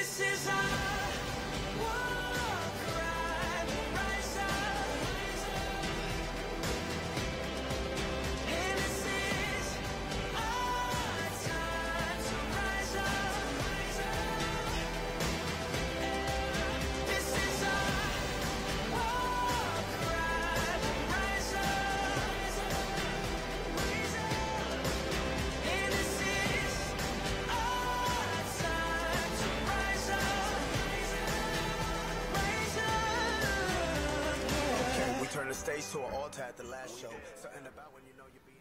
Turn the stage to an altar at the last show. Something about when you know you're being...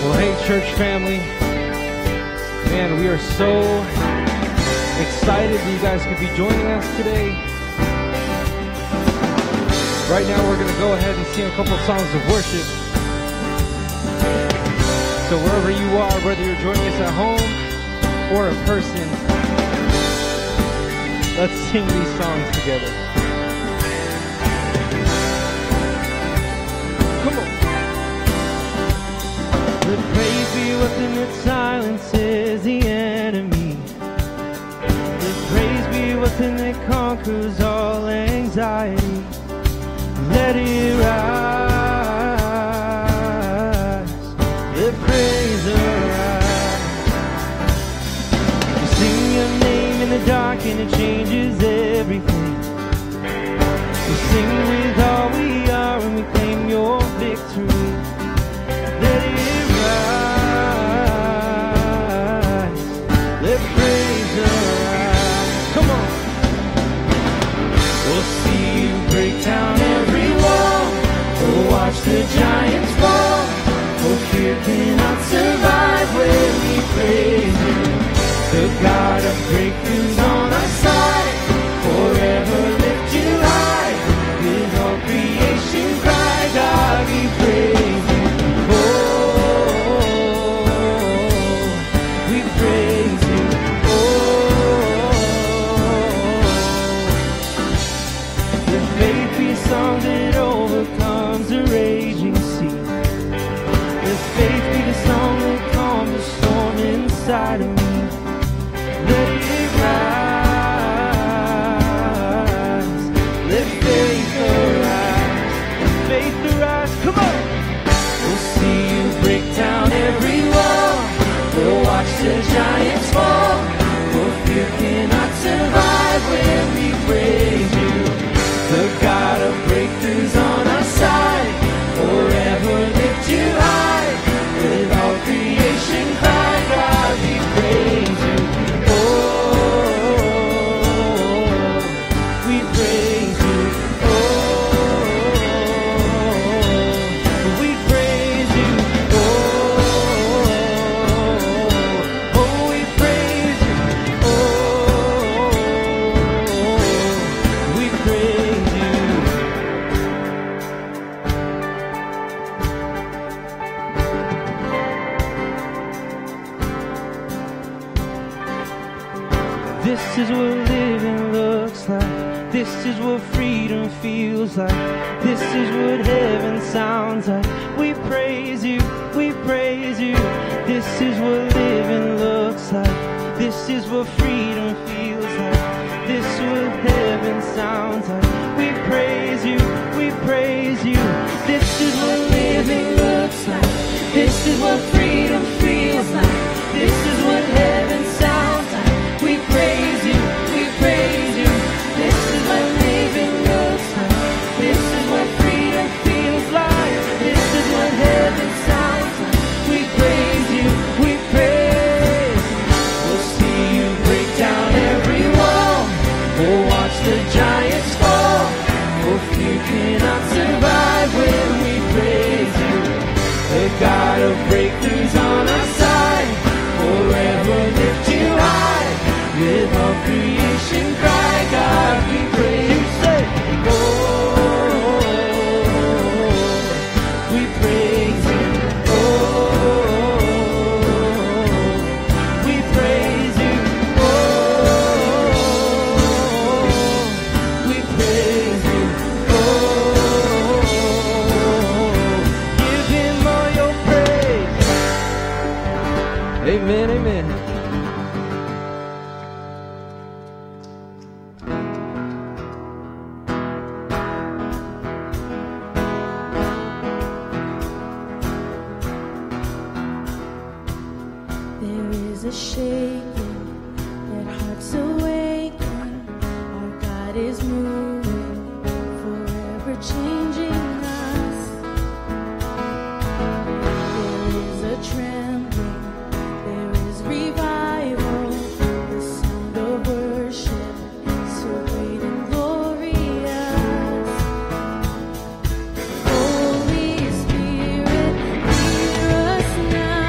Church family, man, we are so excited that you guys could be joining us today. Right now we're going to go ahead and sing a couple of songs of worship. So wherever you are, whether you're joining us at home or in person, let's sing these songs together. Come on. Let praise be within that silences the enemy. Let praise be within that conquers all anxiety. Let it rise. Let praise arise. We sing your name in the dark and it changes everything. We sing with all we are and we claim your victory. Let it rise. Let praise arise. Come on. We'll see you break down every wall. We'll watch the giants fall. For fear cannot survive when we praise you. The God of breakthroughs on our side. Forever lift you high. With all creation cry, God we praise you. Song that overcomes the raging sea. Let faith be the song that calms the storm inside of me. Let it rise. Let faith arise. Let faith arise. Come on. We'll see you break down every wall. We'll watch the giants fall. For fear cannot survive when we praise you. The God of breakthroughs on our side, forever lift you high. With all creation cry, God we praise you. Oh, we praise you. Oh, we praise you. Oh, we praise you. Oh, we praise. This is what living looks like. This is what freedom feels like. This is what heaven sounds like. We praise you, we praise you. This is what living looks like. This is what freedom feels like. This is what heaven sounds like. We praise you, we praise you. This is what living looks like. This is what freedom feels like. This is what heaven sounds like. We praise you, we praise you. This is what living looks like. This is what freedom feels like. This is what heaven sounds like. We praise you, we praise you. We'll see you break down every wall. We'll watch the giants fall. For fear cannot survive when we praise you. The God of breakthroughs on our side. Forever lift you high. With all creation cry, God we praise you. Say, oh, we praise you. Oh, we praise you. Oh, we praise you. Oh, give him all your praise. Amen, amen. A shaking, let hearts awaken. Our God is moving, forever changing us. There is a trembling, there is revival. The sound of worship, so great and glorious. Holy Spirit, hear us now.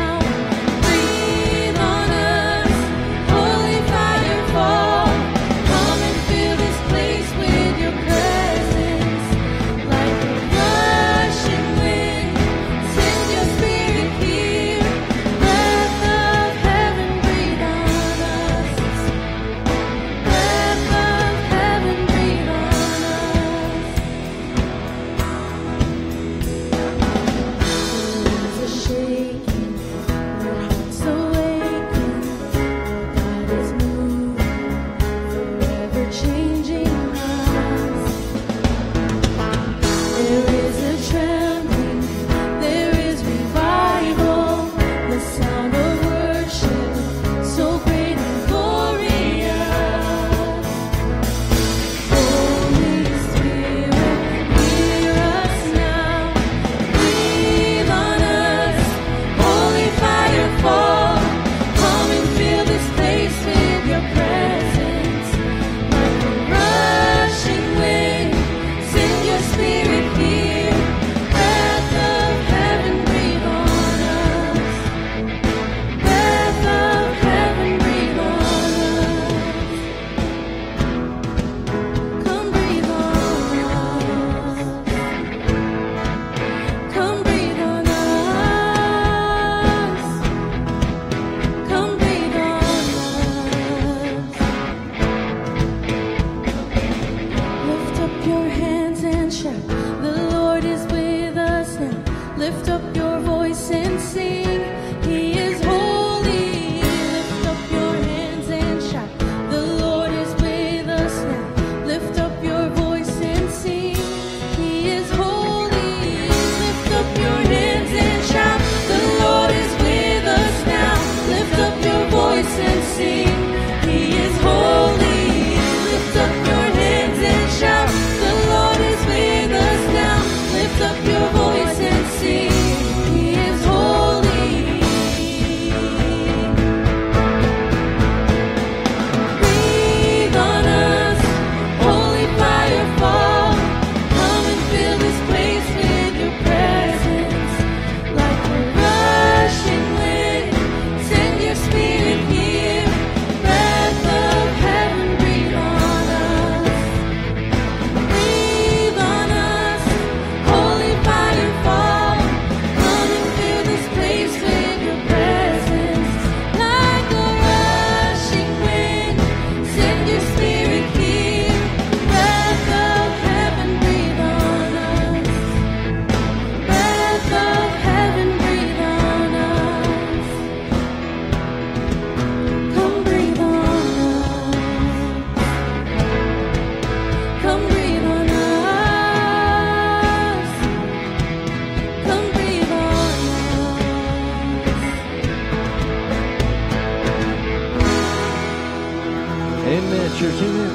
church. Amen.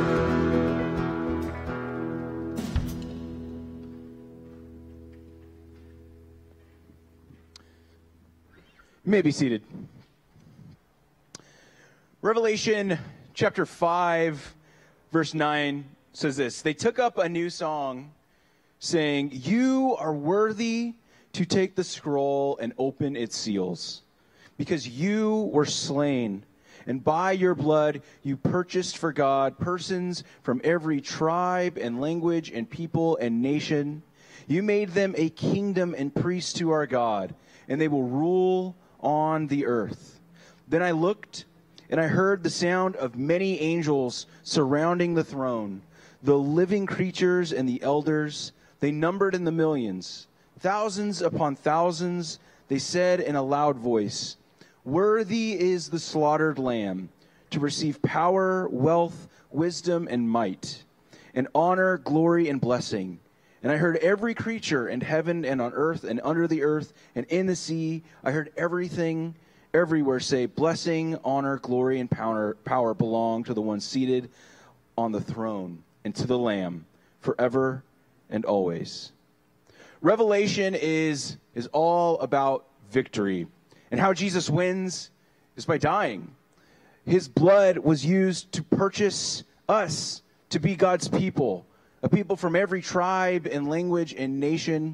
You may be seated. Revelation chapter 5, verse 9 says this. They took up a new song saying, "You are worthy to take the scroll and open its seals, because you were slain, and by your blood you purchased for God persons from every tribe and language and people and nation. You made them a kingdom and priests to our God, and they will rule on the earth." Then I looked, and I heard the sound of many angels surrounding the throne, the living creatures and the elders. They numbered in the millions, thousands upon thousands. They said in a loud voice, "Worthy is the slaughtered lamb to receive power, wealth, wisdom, and might, and honor, glory, and blessing." And I heard every creature in heaven and on earth and under the earth and in the sea. I heard everything everywhere say, "Blessing, honor, glory, and power belong to the one seated on the throne and to the Lamb forever and always." Revelation is all about victory. And how Jesus wins is by dying. His blood was used to purchase us to be God's people, a people from every tribe and language and nation.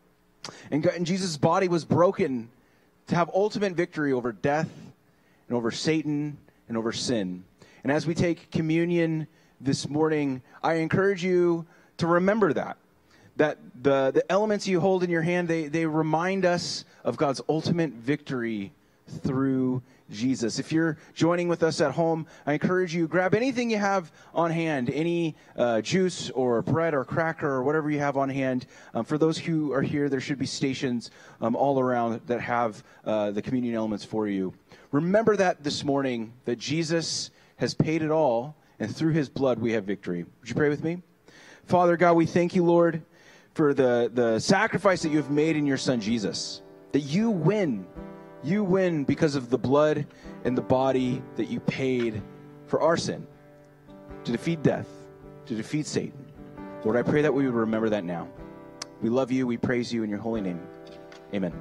And Jesus' body was broken to have ultimate victory over death and over Satan and over sin. And as we take communion this morning, I encourage you to remember that the elements you hold in your hand, they remind us of God's ultimate victory through Jesus. If you're joining with us at home, I encourage you, grab anything you have on hand, any juice or bread or cracker or whatever you have on hand. For those who are here, there should be stations all around that have the communion elements for you. Remember that this morning, that Jesus has paid it all, and through his blood we have victory. Would you pray with me? Father God, we thank you, Lord, for the sacrifice that you have made in your Son Jesus, that you win. You win because of the blood and the body that you paid for our sin, to defeat death, to defeat Satan. Lord, I pray that we would remember that now. We love you. We praise you in your holy name. Amen.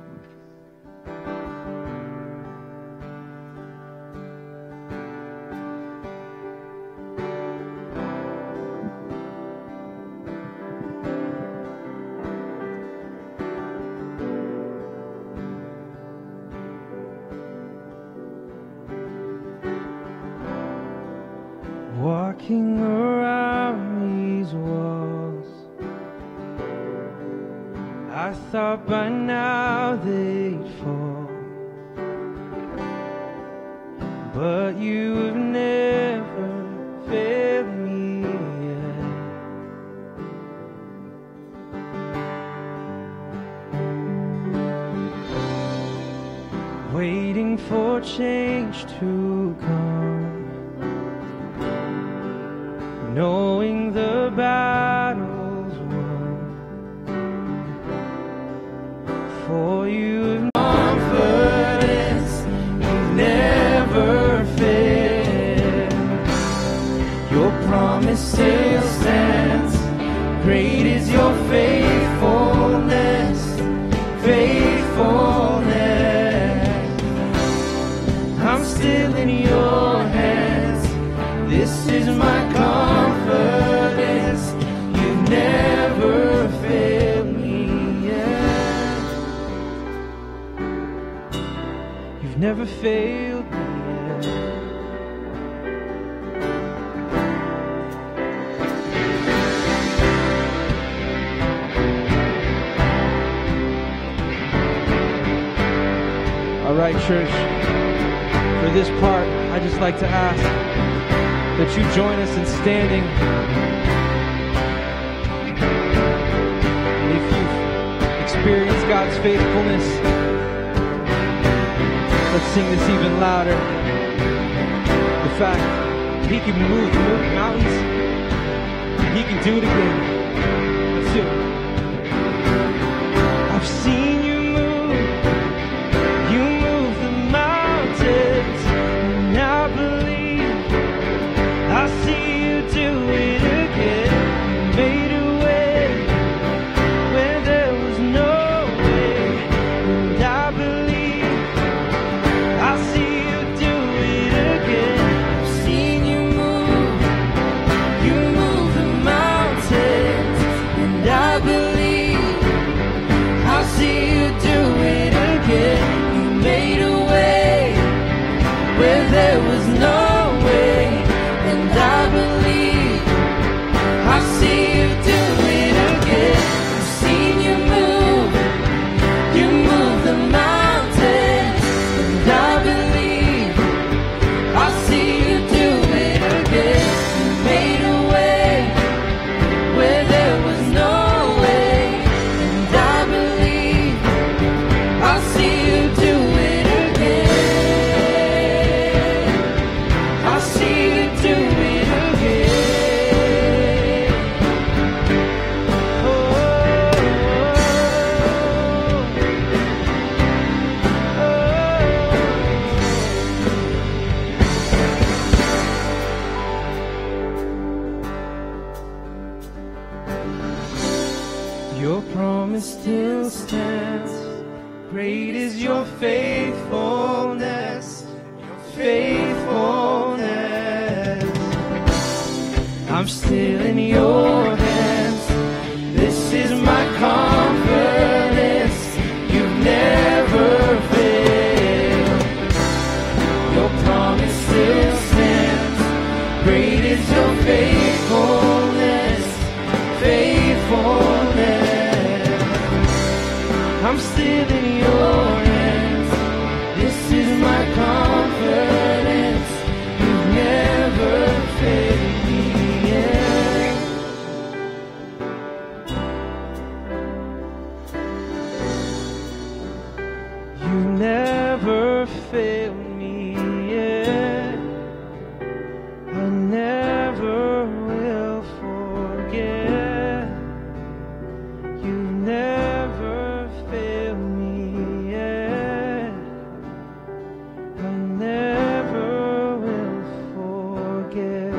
Walking around these walls, I thought by now they'd fall, but you have never failed me yet. Waiting for change to come, knowing the battle's won, for you have confidence, you've never failed. Your promise still stands, great is your faithfulness, faithfulness. I'm still in your hands, this is my confidence, you've never failed me yet. You've never failed me yet. All right, church, for this part, I'd just like to ask that you join us in standing. And if you've experienced God's faithfulness, let's sing this even louder. The fact that he can move mountains, he can do it again. Let's do it. I've seen you move the mountains, and I believe I made a way where there was no way, and I believe I see you do it again. I've seen you move the mountains, and I believe I see you do it again. You made a way where there was no way, and I believe I see you do it again. I see you do it again. Your promise still stands. Great is your faithfulness, faithfulness. I'm still in your hands. This is my confidence. You've never failed. Your promise still stands. Great is your faithfulness, faithfulness. I'm still in your hands. This is my confidence. You've never failed me yet. You never failed me yet. I never will forget. You never failed me yet. I never will forget.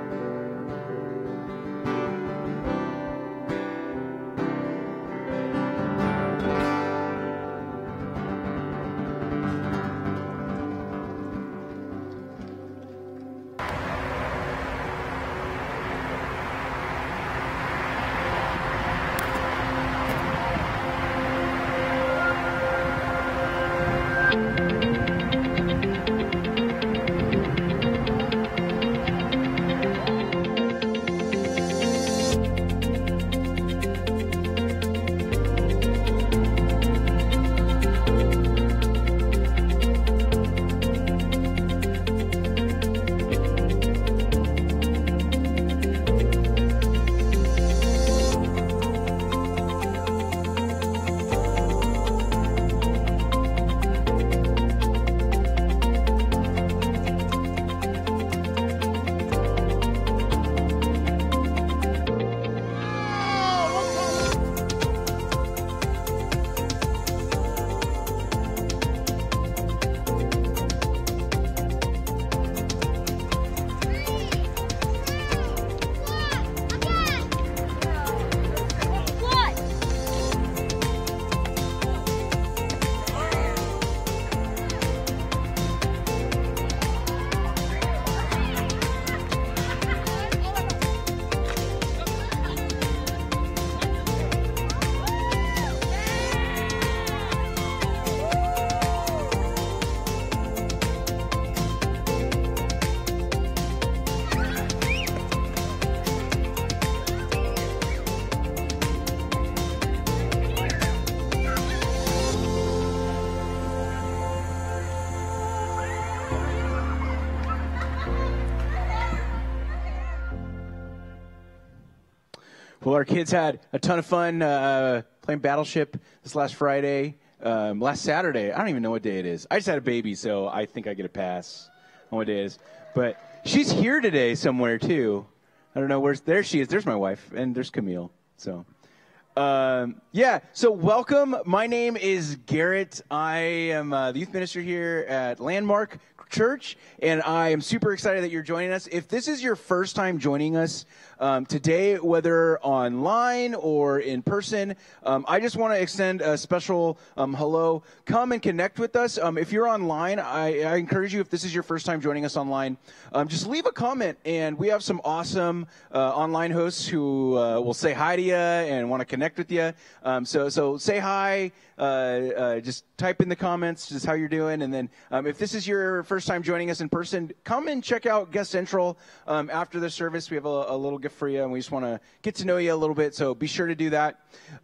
Well, our kids had a ton of fun playing Battleship this last Friday, last Saturday. I don't even know what day it is. I just had a baby, so I think I get a pass on what day it is. But she's here today somewhere, too. I don't know. There she is. There's my wife, and there's Camille. So, so welcome. My name is Garrett. I am the youth minister here at Landmark Church, and I am super excited that you're joining us. If this is your first time joining us today, whether online or in person, I just want to extend a special hello. Come and connect with us. If you're online, I encourage you, if this is your first time joining us online, just leave a comment, and we have some awesome online hosts who will say hi to you and want to connect connect with you. So say hi. Just type in the comments just how you're doing. And then if this is your first time joining us in person, come and check out Guest Central after the service. We have a little gift for you, and we just want to get to know you a little bit. So be sure to do that.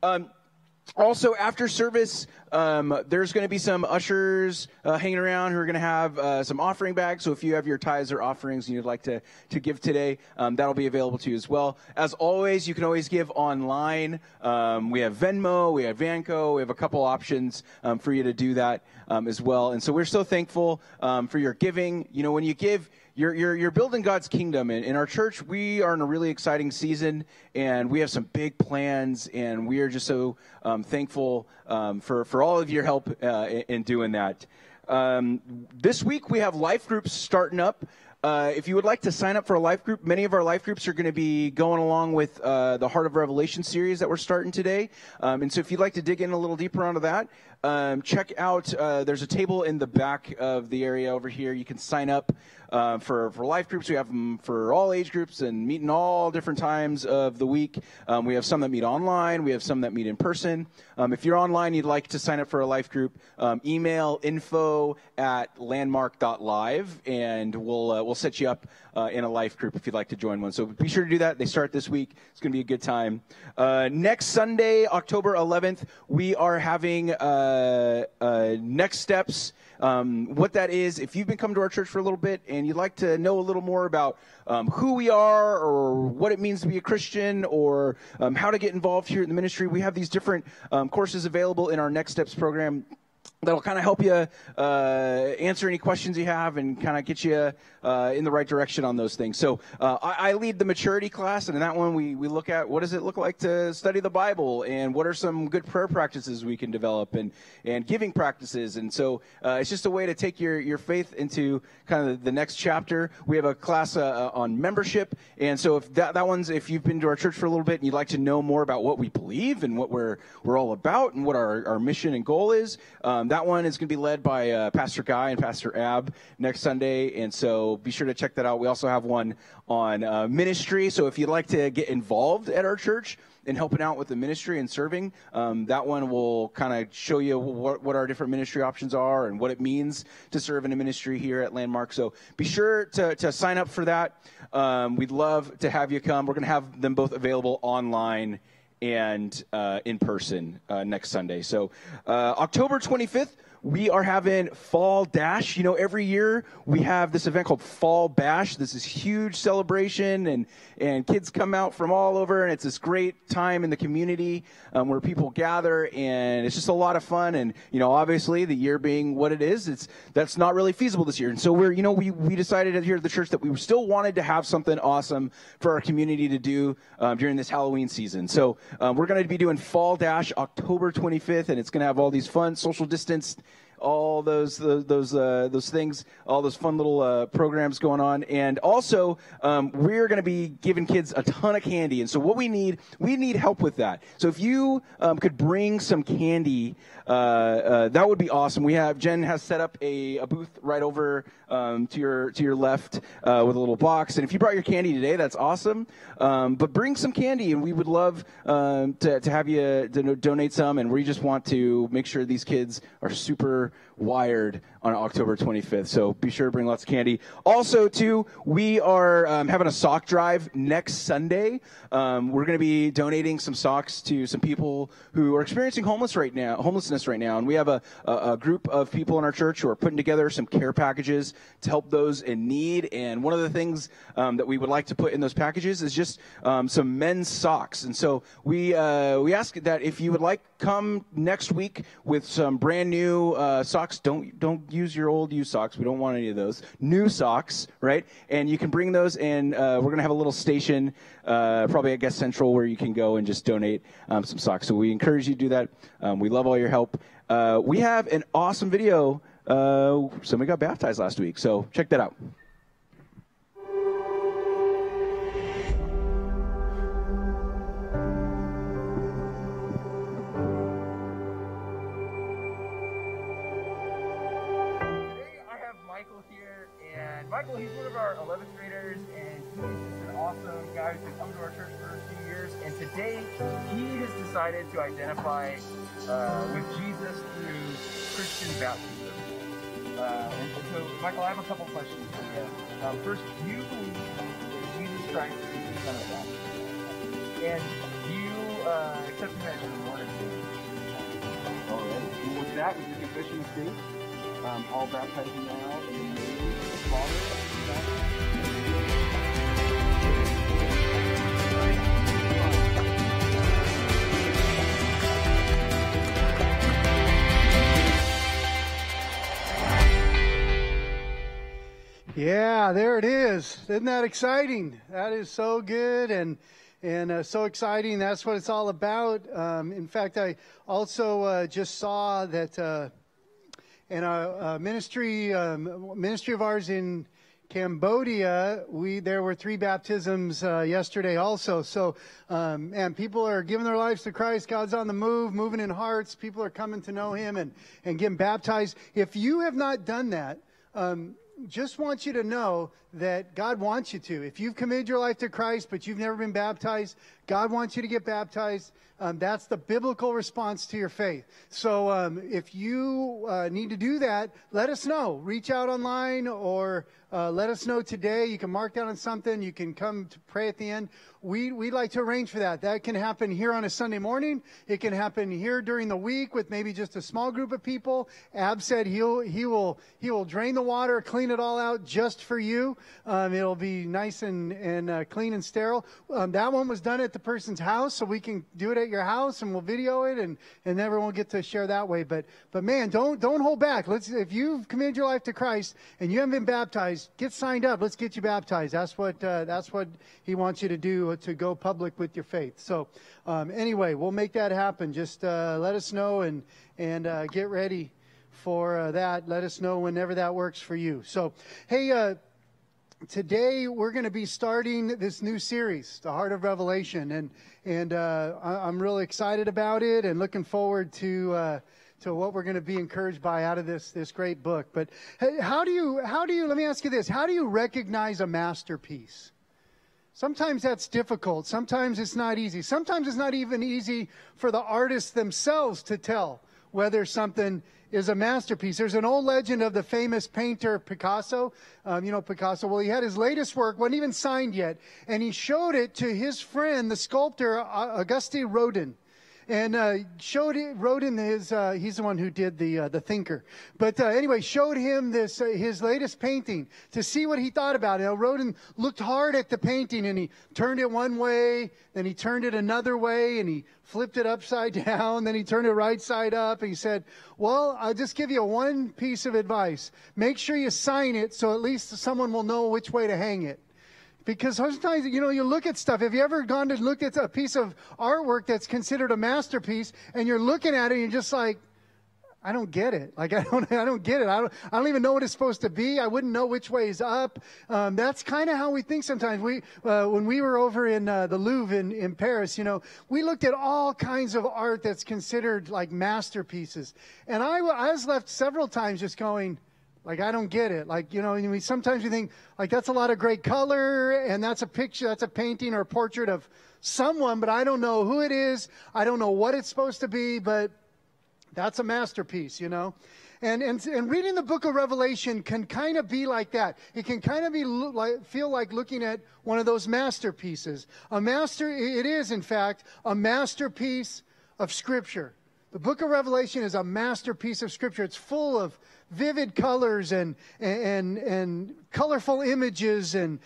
Also, after service, there's going to be some ushers hanging around who are going to have some offering bags. So if you have your tithes or offerings and you'd like to give today, that'll be available to you as well. As always, you can always give online. We have Venmo, we have Vanco, we have a couple options for you to do that as well. And so we're so thankful for your giving. You know, when you give, you're building God's kingdom. In our church, we are in a really exciting season, and we have some big plans, and we are just so thankful for all of your help in doing that. This week, we have life groups starting up. If you would like to sign up for a life group, many of our life groups are going to be going along with the Heart of Revelation series that we're starting today. And so if you'd like to dig in a little deeper onto that, check out, there's a table in the back of the area over here. You can sign up for life groups. We have them for all age groups and meet in all different times of the week. We have some that meet online. We have some that meet in person. If you're online, you'd like to sign up for a life group, email info@landmark.live, and we'll set you up in a life group if you'd like to join one. So be sure to do that. They start this week. It's going to be a good time. Next Sunday, October 11th, we are having Next Steps. What that is, if you've been coming to our church for a little bit and you'd like to know a little more about who we are or what it means to be a Christian or how to get involved here in the ministry, we have these different courses available in our Next Steps program that'll kind of help you answer any questions you have and kind of get you in the right direction on those things. So I lead the maturity class, and in that one we look at what does it look like to study the Bible and what are some good prayer practices we can develop and giving practices. And so it's just a way to take your faith into kind of the next chapter. We have a class on membership, and so if that one's, if you've been to our church for a little bit and you'd like to know more about what we believe and what we're all about and what our mission and goal is, that one is going to be led by Pastor Guy and Pastor Ab next Sunday, and so be sure to check that out. We also have one on ministry, so if you'd like to get involved at our church and helping out with the ministry and serving, that one will kind of show you what our different ministry options are and what it means to serve in a ministry here at Landmark. So be sure to sign up for that. We'd love to have you come. We're going to have them both available online and in person next Sunday. So October 25th, we are having Fall Dash. You know, every year we have this event called Fall Bash. This is huge celebration, and kids come out from all over, and it's this great time in the community where people gather, and it's just a lot of fun. And, you know, obviously the year being what it is, that's not really feasible this year. And so we decided here at the church that we still wanted to have something awesome for our community to do during this Halloween season. So we're going to be doing Fall Dash October 25th, and it's going to have all these fun social distance, all those things, all those fun little programs going on. And also, we're going to be giving kids a ton of candy. And so what we need help with that. So if you could bring some candy, that would be awesome. Jen has set up a booth right over to your left with a little box. And if you brought your candy today, that's awesome. But bring some candy, and we would love to have you donate some. And we just want to make sure these kids are super wired on October 25th. So be sure to bring lots of candy. Also, too, we are having a sock drive next Sunday. We're going to be donating some socks to some people who are experiencing homelessness right now. And we have a group of people in our church who are putting together some care packages to help those in need. And one of the things that we would like to put in those packages is just some men's socks. And so we ask that if you would like, come next week with some brand new socks. Don't use your old used socks. We don't want any of those. New socks, right? And you can bring those, and we're going to have a little station, probably at Guest Central, where you can go and just donate some socks. So we encourage you to do that. We love all your help. We have an awesome video. Somebody got baptized last week, so check that out. Michael, he's one of our 11th graders, and he's just an awesome guy who's been coming to our church for a few years. And today, he has decided to identify with Jesus through Christian baptism. And so, Michael, I have a couple questions for you. First, do you believe that Jesus Christ is the Son of God? And do you accept him as your Lord and Savior? All right. And with that, with your confession of faith, all baptizing now in the name of the Father, and the Son, Yeah, there it is. Isn't that exciting? That is so good and so exciting. That's what it's all about. In fact, I also just saw that in a ministry of ours in Cambodia, there were 3 baptisms yesterday also. So, and people are giving their lives to Christ. God's on the move, moving in hearts. People are coming to know Him and getting baptized. If you have not done that, just want you to know that God wants you to. If you've committed your life to Christ, but you've never been baptized, God wants you to get baptized. That's the biblical response to your faith. So if you need to do that, let us know. Reach out online or let us know today. You can mark down on something. You can come to pray at the end. We'd like to arrange for that. That can happen here on a Sunday morning. It can happen here during the week with maybe just a small group of people. Ab said he will drain the water, clean it all out just for you. It'll be nice and clean and sterile. That one was done at the person's house, so we can do it at your house and we'll video it and everyone will get to share that way. But man, don't hold back. If you've committed your life to Christ and you haven't been baptized, get signed up. Let's get you baptized. That's what He wants you to do, to go public with your faith. So anyway, we'll make that happen. Just let us know and get ready for that. Let us know whenever that works for you. So, hey, today we're going to be starting this new series, The Heart of Revelation, and I'm really excited about it and looking forward to what we're going to be encouraged by out of this great book. But hey, how do you? Let me ask you this: how do you recognize a masterpiece? Sometimes that's difficult. Sometimes it's not easy. Sometimes it's not even easy for the artists themselves to tell whether something is a masterpiece. There's an old legend of the famous painter Picasso. Picasso, well, he had his latest work, wasn't even signed yet, and he showed it to his friend, the sculptor Auguste Rodin. And Rodin he's the one who did the Thinker. But anyway, showed him this his latest painting to see what he thought about it. Rodin looked hard at the painting and he turned it one way, then he turned it another way, and he flipped it upside down, then he turned it right side up, and he said, well, I'll just give you one piece of advice. Make sure you sign it so at least someone will know which way to hang it. Because sometimes, you look at stuff. Have you ever gone to look at a piece of artwork that's considered a masterpiece, and you're looking at it and you're just like, I don't get it. Like, I don't get it. I don't even know what it's supposed to be. I wouldn't know which way is up. That's kind of how we think sometimes. When we were over in the Louvre in Paris, we looked at all kinds of art that's considered like masterpieces. And I was left several times just going, like, I don't get it. Like, sometimes you think, like, that's a lot of great color, and that's a picture, that's a painting or a portrait of someone, but I don't know who it is. I don't know what it's supposed to be, but that's a masterpiece, And reading the book of Revelation can kind of be like that. It can kind of be feel like looking at one of those masterpieces. It is, in fact, a masterpiece of Scripture. The book of Revelation is a masterpiece of Scripture. It's full of vivid colors and colorful images and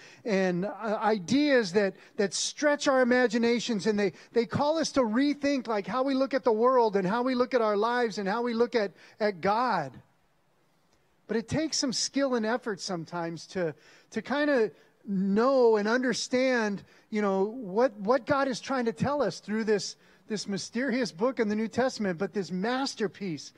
ideas that stretch our imaginations, and they call us to rethink like how we look at the world and how we look at our lives and how we look at God. But it takes some skill and effort sometimes to kind of know and understand, what God is trying to tell us through this mysterious book in the New Testament, but this masterpiece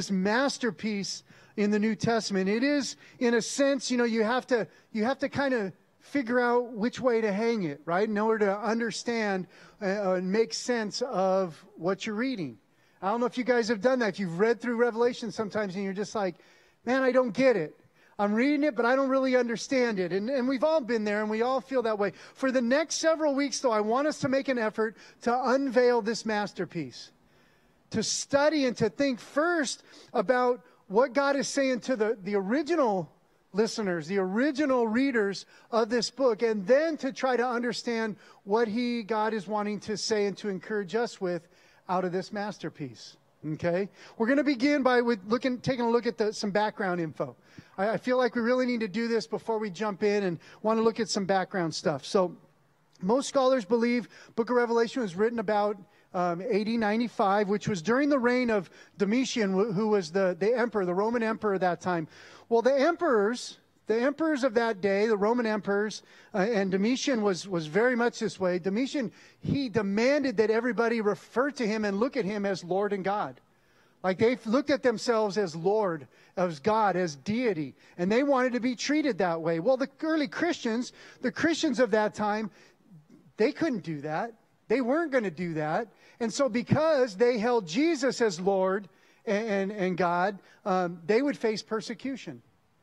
in the New Testament. It is, in a sense, you have to kind of figure out which way to hang it, right? In order to understand and make sense of what you're reading. I don't know if you guys have done that. If you've read through Revelation sometimes and you're just like, man, I don't get it. I'm reading it, but I don't really understand it. And we've all been there, and we all feel that way. For the next several weeks, though, I want us to make an effort to unveil this masterpiece, to study and to think first about what God is saying to the original listeners, the original readers of this book, and then to try to understand what God is wanting to say and to encourage us with out of this masterpiece. Okay? We're going to begin by taking a look at some background info. I feel like we really need to do this before we jump in and want to look at some background stuff. So most scholars believe Book of Revelation was written about AD 95, which was during the reign of Domitian, who was the emperor, the Roman emperor at that time. Well, the emperors of that day, the Roman emperors, and Domitian was very much this way. Domitian, he demanded that everybody refer to him and look at him as Lord and God. Like they looked at themselves as Lord, as God, as deity, and they wanted to be treated that way. Well, the early Christians, the Christians of that time, they couldn't do that. They weren't going to do that. And so because they held Jesus as Lord and God, they would face persecution.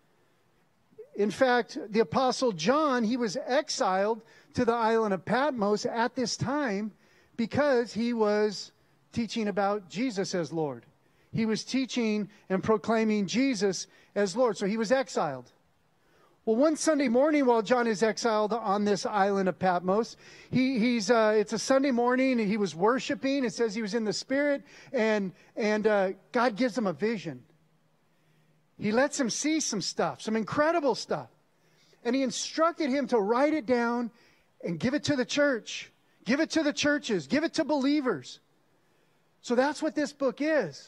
In fact, the Apostle John, he was exiled to the island of Patmos at this time because he was teaching about Jesus as Lord. He was teaching and proclaiming Jesus as Lord. So he was exiled. Well, one Sunday morning while John is exiled on this island of Patmos, it's a Sunday morning and he was worshiping. It says he was in the Spirit and God gives him a vision. He lets him see some stuff, some incredible stuff. And he instructed him to write it down and give it to the church. Give it to the churches. Give it to believers. So that's what this book is.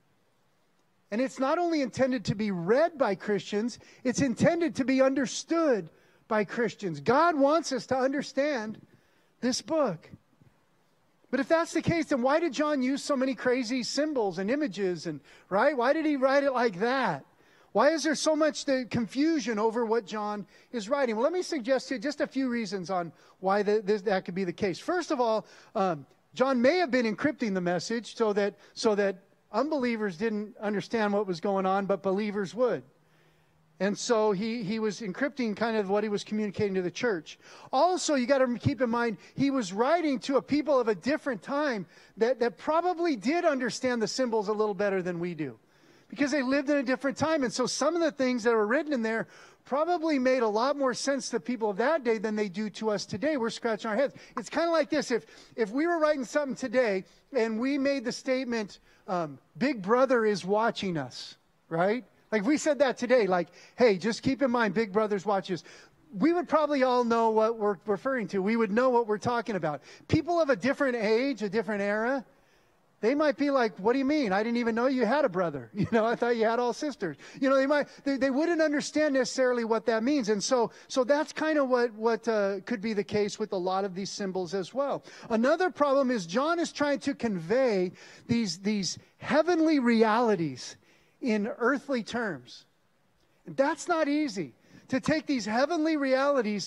And it's not only intended to be read by Christians, it's intended to be understood by Christians. God wants us to understand this book. But if that's the case, then why did John use so many crazy symbols and images? Right? Why did he write it like that? Why is there so much confusion over what John is writing? Well, let me suggest to you just a few reasons on why that could be the case. First of all, John may have been encrypting the message so that unbelievers didn't understand what was going on, but believers would. And so he was encrypting kind of what he was communicating to the church. Also, you got to keep in mind, he was writing to a people of a different time that probably did understand the symbols a little better than we do, because they lived in a different time. And so some of the things that were written in there probably made a lot more sense to people of that day than they do to us today. We're scratching our heads. It's kind of like this. If we were writing something today and we made the statement, Big Brother is watching us, right? Like if we said that today, like, hey, just keep in mind, Big Brother's watching us. We would probably all know what we're referring to. We would know what we're talking about. People of a different age, a different era, they might be like, what do you mean? I didn't even know you had a brother. I thought you had all sisters. They wouldn't understand necessarily what that means. And so that's kind of what could be the case with a lot of these symbols as well. Another problem is John is trying to convey these heavenly realities in earthly terms. That's not easy. To take these heavenly realities,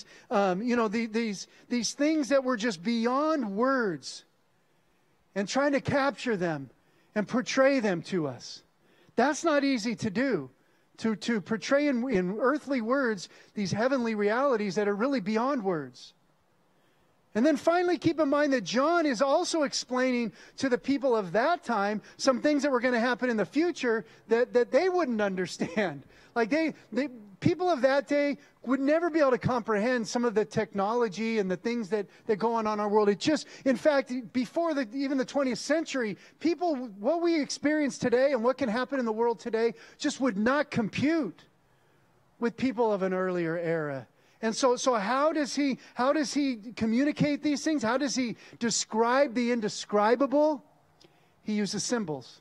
these things that were just beyond words, and trying to capture them and portray them to us. That's not easy to do. To portray in earthly words these heavenly realities that are really beyond words. And then finally, keep in mind that John is also explaining to the people of that time some things that were going to happen in the future that they wouldn't understand. Like people of that day would never be able to comprehend some of the technology and the things that go on in our world. It just, in fact, before even the 20th century, what we experience today and what can happen in the world today just would not compute with people of an earlier era. And so how does he communicate these things? How does he describe the indescribable? He uses symbols.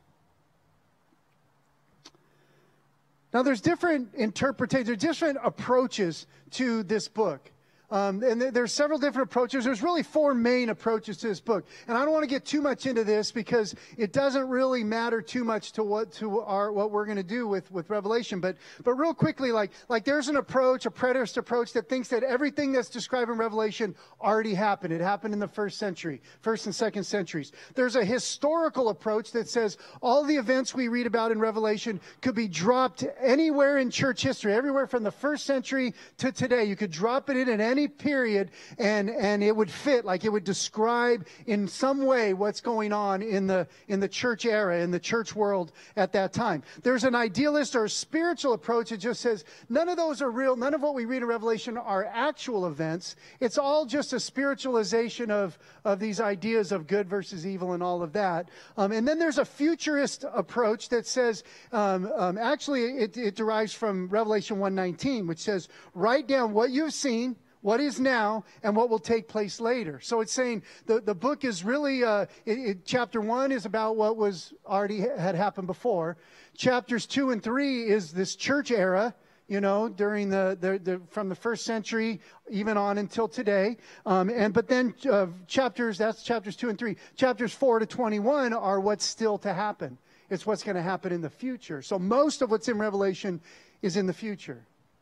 Now, there's different interpretations, there's different approaches to this book. And there's several different approaches. There's really four main approaches to this book. And I don't want to get too much into this because it doesn't really matter too much to what we're going to do with Revelation. But real quickly, like there's an approach, a preterist approach that thinks that everything that's described in Revelation already happened. It happened in the first and second centuries. There's a historical approach that says all the events we read about in Revelation could be dropped anywhere in church history, everywhere from the first century to today. You could drop it in any period and it would fit, like it would describe in some way what's going on in the church era, in the church world at that time. There's an idealist or a spiritual approach that just says none of those are real. None of what we read in Revelation are actual events. It's all just a spiritualization of these ideas of good versus evil and all of that. And then there's a futurist approach that says, actually it derives from Revelation 1:19, which says, write down what you've seen, what is now, and what will take place later. So it's saying the book is really, chapter 1 is about what was already had happened before. Chapters 2 and 3 is this church era, during from the first century even on until today. But then chapters 2 and 3. Chapters 4 to 21 are what's still to happen. It's what's going to happen in the future. So most of what's in Revelation is in the future.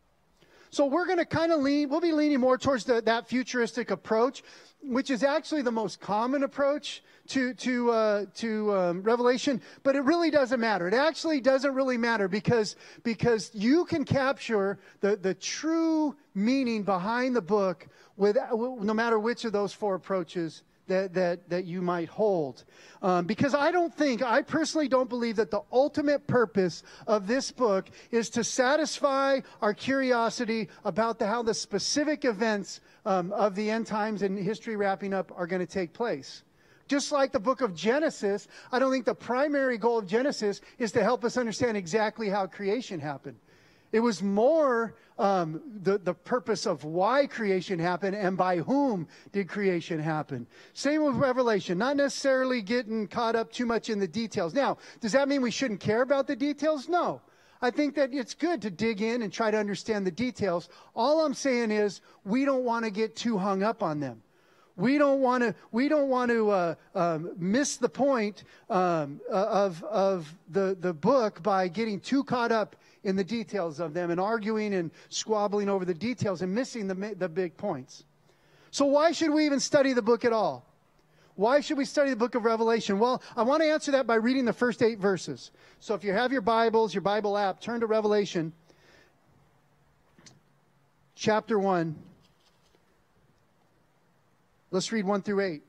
So we're going to kind of we'll be leaning more towards that futuristic approach, which is actually the most common approach to Revelation, but it really doesn't matter. It actually doesn't really matter because you can capture the true meaning behind the book no matter which of those four approaches that you might hold. Because I personally don't believe that the ultimate purpose of this book is to satisfy our curiosity about how the specific events of the end times and history wrapping up are going to take place. Just like the book of Genesis, I don't think the primary goal of Genesis is to help us understand exactly how creation happened. It was more the purpose of why creation happened and by whom did creation happen. Same with Revelation, not necessarily getting caught up too much in the details. Now, does that mean we shouldn't care about the details? No. I think that it's good to dig in and try to understand the details. All I'm saying is we don't want to get too hung up on them. We don't want to miss the point of the book by getting too caught up in the details of them and arguing and squabbling over the details and missing the big points. So why should we even study the book at all? Why should we study the book of Revelation? Well, I want to answer that by reading the first 8 verses. So if you have your Bibles, your Bible app, turn to Revelation chapter 1. Let's read 1 through 8.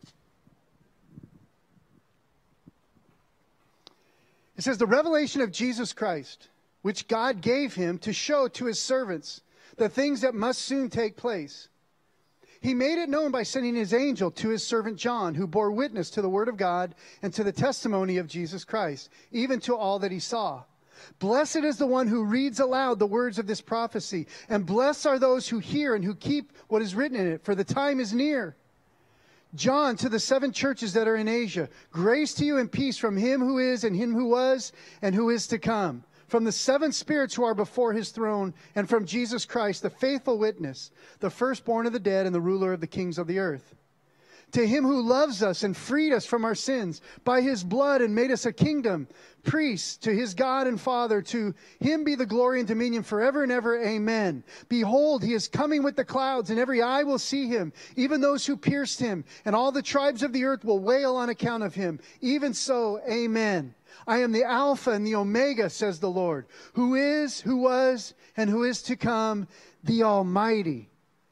It says, the revelation of Jesus Christ, which God gave him to show to his servants the things that must soon take place. He made it known by sending his angel to his servant John, who bore witness to the word of God and to the testimony of Jesus Christ, even to all that he saw. Blessed is the one who reads aloud the words of this prophecy, and blessed are those who hear and who keep what is written in it, for the time is near. John, to the 7 churches that are in Asia, grace to you and peace from him who is and him who was and who is to come, from the 7 spirits who are before his throne, and from Jesus Christ, the faithful witness, the firstborn of the dead and the ruler of the kings of the earth. To him who loves us and freed us from our sins by his blood and made us a kingdom, priests, to his God and Father, to him be the glory and dominion forever and ever. Amen. Behold, he is coming with the clouds, and every eye will see him, even those who pierced him, and all the tribes of the earth will wail on account of him. Even so, amen. I am the Alpha and the Omega, says the Lord, who is, who was, and who is to come, the Almighty.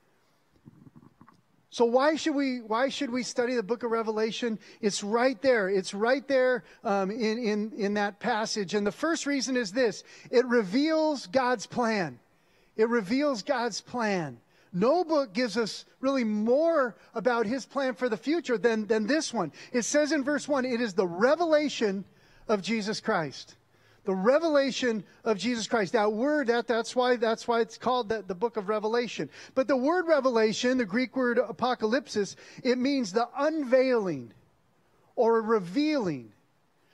So why should we study the book of Revelation? It's right there. It's right there in that passage. And the first reason is this. It reveals God's plan. It reveals God's plan. No book gives us really more about his plan for the future than this one. It says in verse 1, it is the revelation of Jesus Christ. The revelation of Jesus Christ. That word, that's why it's called the book of Revelation. But the word revelation, the Greek word apocalypsis, it means the unveiling or revealing.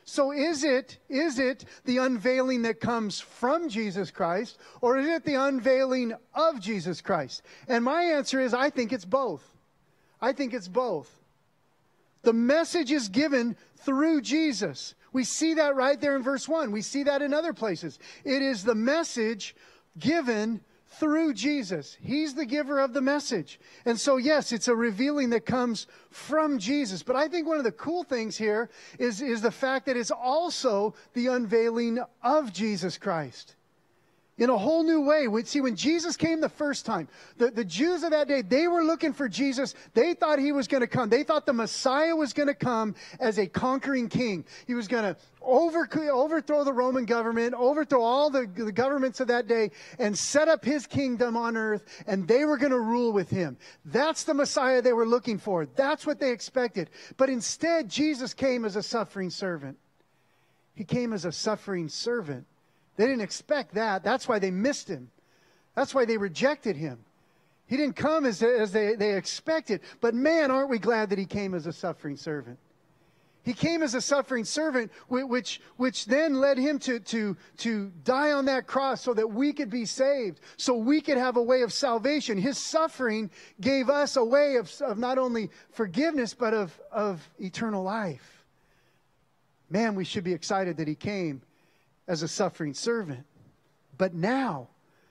So is it the unveiling that comes from Jesus Christ, or is it the unveiling of Jesus Christ? And my answer is, I think it's both. I think it's both. The message is given through Jesus. We see that right there in verse 1. We see that in other places. It is the message given through Jesus. He's the giver of the message. And so, yes, it's a revealing that comes from Jesus. But I think one of the cool things here is the fact that it's also the unveiling of Jesus Christ. In a whole new way. See, when Jesus came the first time, the Jews of that day, they were looking for Jesus. They thought he was going to come. They thought the Messiah was going to come as a conquering king. He was going to overthrow the Roman government, overthrow all the governments of that day, and set up his kingdom on earth, and they were going to rule with him. That's the Messiah they were looking for. That's what they expected. But instead, Jesus came as a suffering servant. He came as a suffering servant. They didn't expect that. That's why they missed him. That's why they rejected him. He didn't come as they expected. But man, aren't we glad that he came as a suffering servant. He came as a suffering servant, which then led him to die on that cross so that we could be saved, so we could have a way of salvation. His suffering gave us a way of not only forgiveness, but of eternal life. Man, we should be excited that he came as a suffering servant. But now,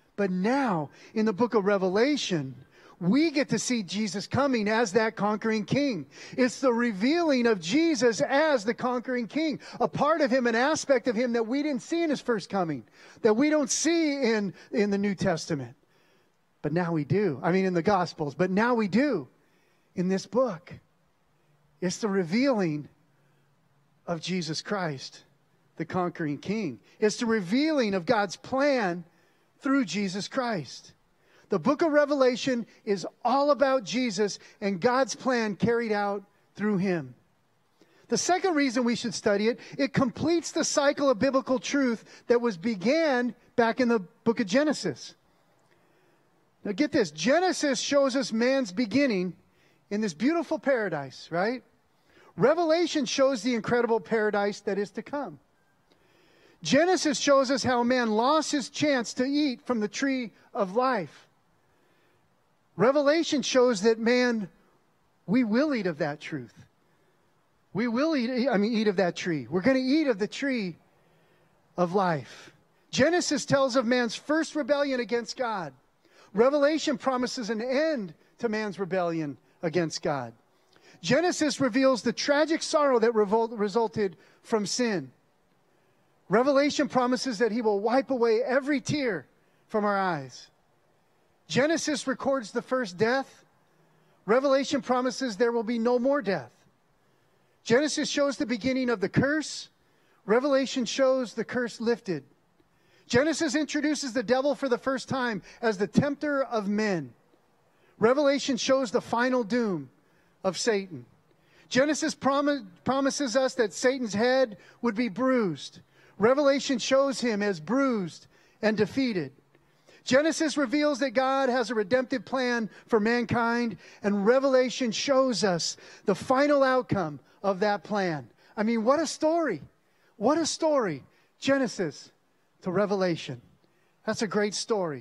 in the book of Revelation, we get to see Jesus coming as that conquering king. It's the revealing of Jesus as the conquering king. A part of him, an aspect of him that we didn't see in his first coming, that we don't see in the New Testament. But now we do. I mean, in the Gospels. But now we do in this book. It's the revealing of Jesus Christ, the conquering king. It's the revealing of God's plan through Jesus Christ. The book of Revelation is all about Jesus and God's plan carried out through him. The second reason we should study it, it completes the cycle of biblical truth that was began back in the book of Genesis. Now get this, Genesis shows us man's beginning in this beautiful paradise, right? Revelation shows the incredible paradise that is to come. Genesis shows us how man lost his chance to eat from the tree of life. Revelation shows that man, we will eat of that truth. We will eat of that tree. We're going to eat of the tree of life. Genesis tells of man's first rebellion against God. Revelation promises an end to man's rebellion against God. Genesis reveals the tragic sorrow that resulted from sin. Revelation promises that he will wipe away every tear from our eyes. Genesis records the first death. Revelation promises there will be no more death. Genesis shows the beginning of the curse. Revelation shows the curse lifted. Genesis introduces the devil for the first time as the tempter of men. Revelation shows the final doom of Satan. Genesis promises us that Satan's head would be bruised. Revelation shows him as bruised and defeated. Genesis reveals that God has a redemptive plan for mankind, and Revelation shows us the final outcome of that plan. I mean, what a story. What a story. Genesis to Revelation. That's a great story.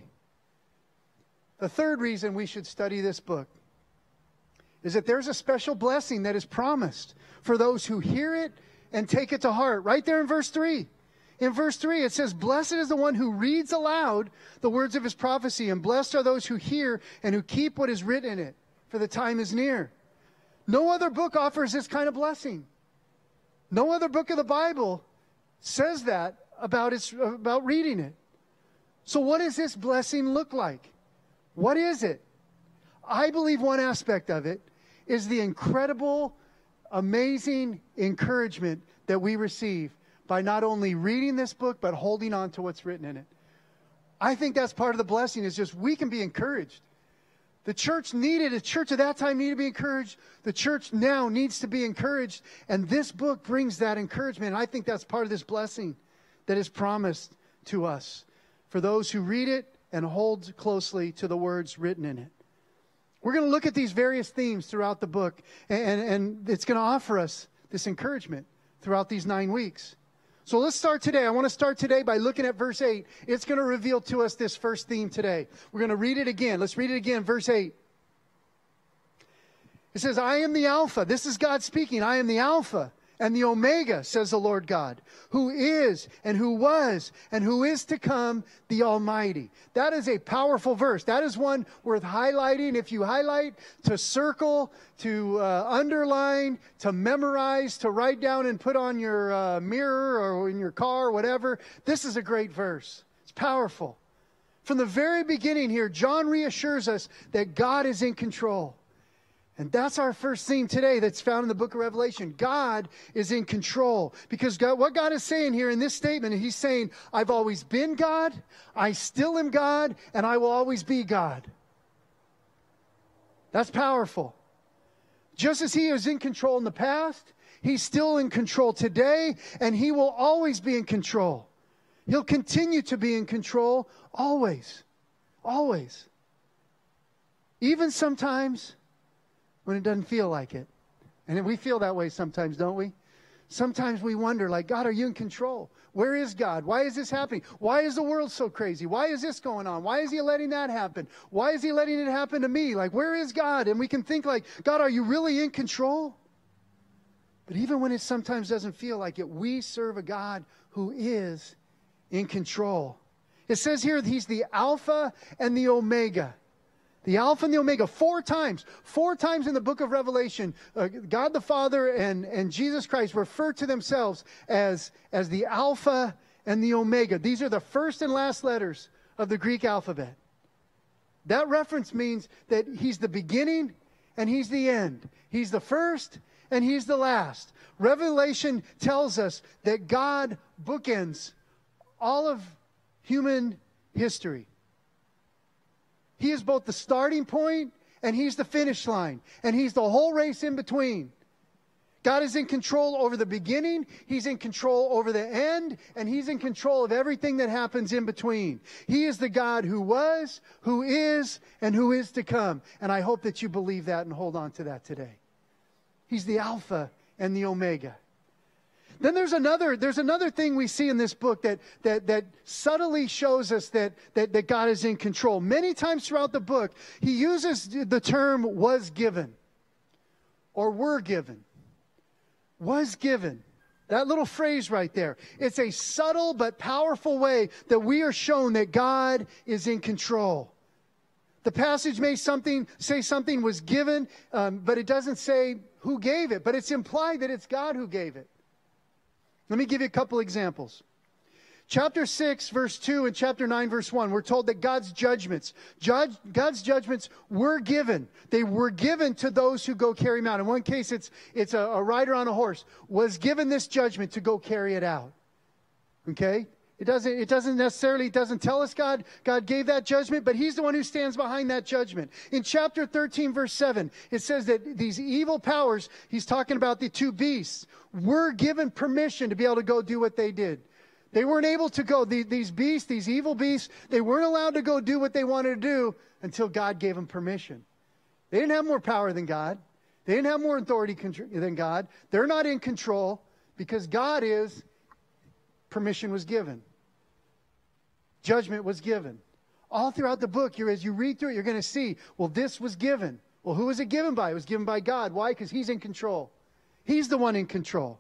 The third reason we should study this book is that there's a special blessing that is promised for those who hear it and take it to heart. Right there in verse 3. In verse 3, it says, "Blessed is the one who reads aloud the words of his prophecy, and blessed are those who hear and who keep what is written in it, for the time is near." No other book offers this kind of blessing. No other book of the Bible says that about reading it. So what does this blessing look like? What is it? I believe one aspect of it is the incredible, amazing encouragement that we receive by not only reading this book, but holding on to what's written in it. I think that's part of the blessing, is just we can be encouraged. The church at that time needed to be encouraged. The church now needs to be encouraged. And this book brings that encouragement. And I think that's part of this blessing that is promised to us for those who read it and hold closely to the words written in it. We're going to look at these various themes throughout the book, and it's going to offer us this encouragement throughout these 9 weeks. So let's start today. I want to start today by looking at verse 8. It's going to reveal to us this first theme today. We're going to read it again. Let's read it again, verse 8. It says, I am the Alpha. This is God speaking. I am the Alpha and the Omega, says the Lord God, who is and who was and who is to come, the Almighty. That is a powerful verse. That is one worth highlighting. If you highlight, to circle, to underline, to memorize, to write down and put on your mirror or in your car, whatever, this is a great verse. It's powerful. From the very beginning here, John reassures us that God is in control. And that's our first theme today that's found in the book of Revelation. God is in control. Because what God is saying here in this statement, He's saying, I've always been God, I still am God, and I will always be God. That's powerful. Just as He was in control in the past, He's still in control today, and He will always be in control. He'll continue to be in control always. Always. Even sometimes when it doesn't feel like it. And we feel that way sometimes, don't we? Sometimes we wonder, like, God, are you in control? Where is God? Why is this happening? Why is the world so crazy? Why is this going on? Why is He letting that happen? Why is He letting it happen to me? Like, where is God? And we can think like, God, are you really in control? But even when it sometimes doesn't feel like it, we serve a God who is in control. It says here that He's the Alpha and the Omega. The Alpha and the Omega, 4 times. 4 times in the book of Revelation, God the Father and Jesus Christ refer to themselves as the Alpha and the Omega. These are the first and last letters of the Greek alphabet. That reference means that He's the beginning and He's the end. He's the first and He's the last. Revelation tells us that God bookends all of human history. He is both the starting point and He's the finish line. And He's the whole race in between. God is in control over the beginning. He's in control over the end. And He's in control of everything that happens in between. He is the God who was, who is, and who is to come. And I hope that you believe that and hold on to that today. He's the Alpha and the Omega. Then there's another thing we see in this book that subtly shows us that God is in control. Many times throughout the book, He uses the term was given or were given. Was given. That little phrase right there. It's a subtle but powerful way that we are shown that God is in control. The passage may say something was given, but it doesn't say who gave it. But it's implied that it's God who gave it. Let me give you a couple examples. Chapter 6, verse 2 and chapter 9, verse 1, we're told that God's judgments were given. They were given to those who go carry them out. In one case, it's a rider on a horse was given this judgment to go carry it out. Okay? It doesn't tell us God gave that judgment, but He's the one who stands behind that judgment. In chapter 13, verse 7, it says that these evil powers, He's talking about the 2 beasts, were given permission to be able to go do what they did. They weren't able to go. These beasts, these evil beasts, they weren't allowed to go do what they wanted to do until God gave them permission. They didn't have more power than God. They didn't have more authority than God. They're not in control because God is. Permission was given. Judgment was given. All throughout the book, as you read through it, you're going to see, well, this was given. Well, who was it given by? It was given by God. Why? Because He's in control. He's the one in control.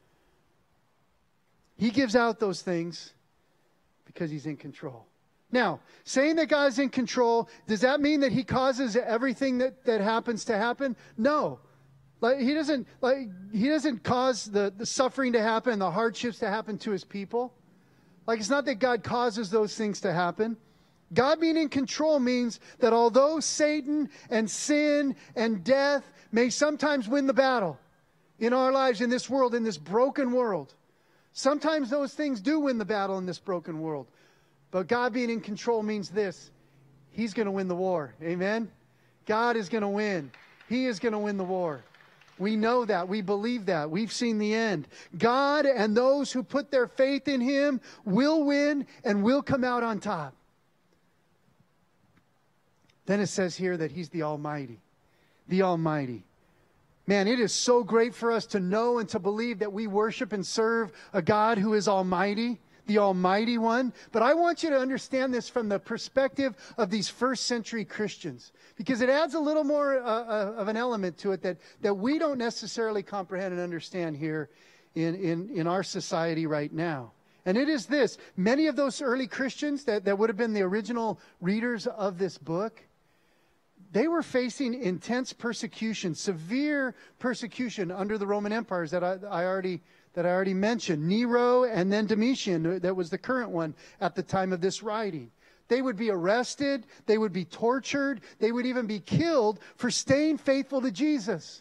He gives out those things because He's in control. Now, saying that God's in control, does that mean that He causes everything that happens to happen? No. He doesn't cause the suffering to happen, the hardships to happen to His people. It's not that God causes those things to happen. God being in control means that although Satan and sin and death may sometimes win the battle in our lives, in this world, in this broken world, sometimes those things do win the battle in this broken world. But God being in control means this: He's going to win the war. Amen? God is going to win. He is going to win the war. We know that. We believe that. We've seen the end. God and those who put their faith in Him will win and will come out on top. Then it says here that He's the Almighty. The Almighty. Man, it is so great for us to know and to believe that we worship and serve a God who is almighty, the Almighty One. But I want you to understand this from the perspective of these first century Christians, because it adds a little more of an element to it that we don't necessarily comprehend and understand here in our society right now. And it is this: many of those early Christians that would have been the original readers of this book, they were facing intense persecution, severe persecution under the Roman empires that I already mentioned. Nero and then Domitian, that was the current one at the time of this writing. They would be arrested, they would be tortured, they would even be killed for staying faithful to Jesus.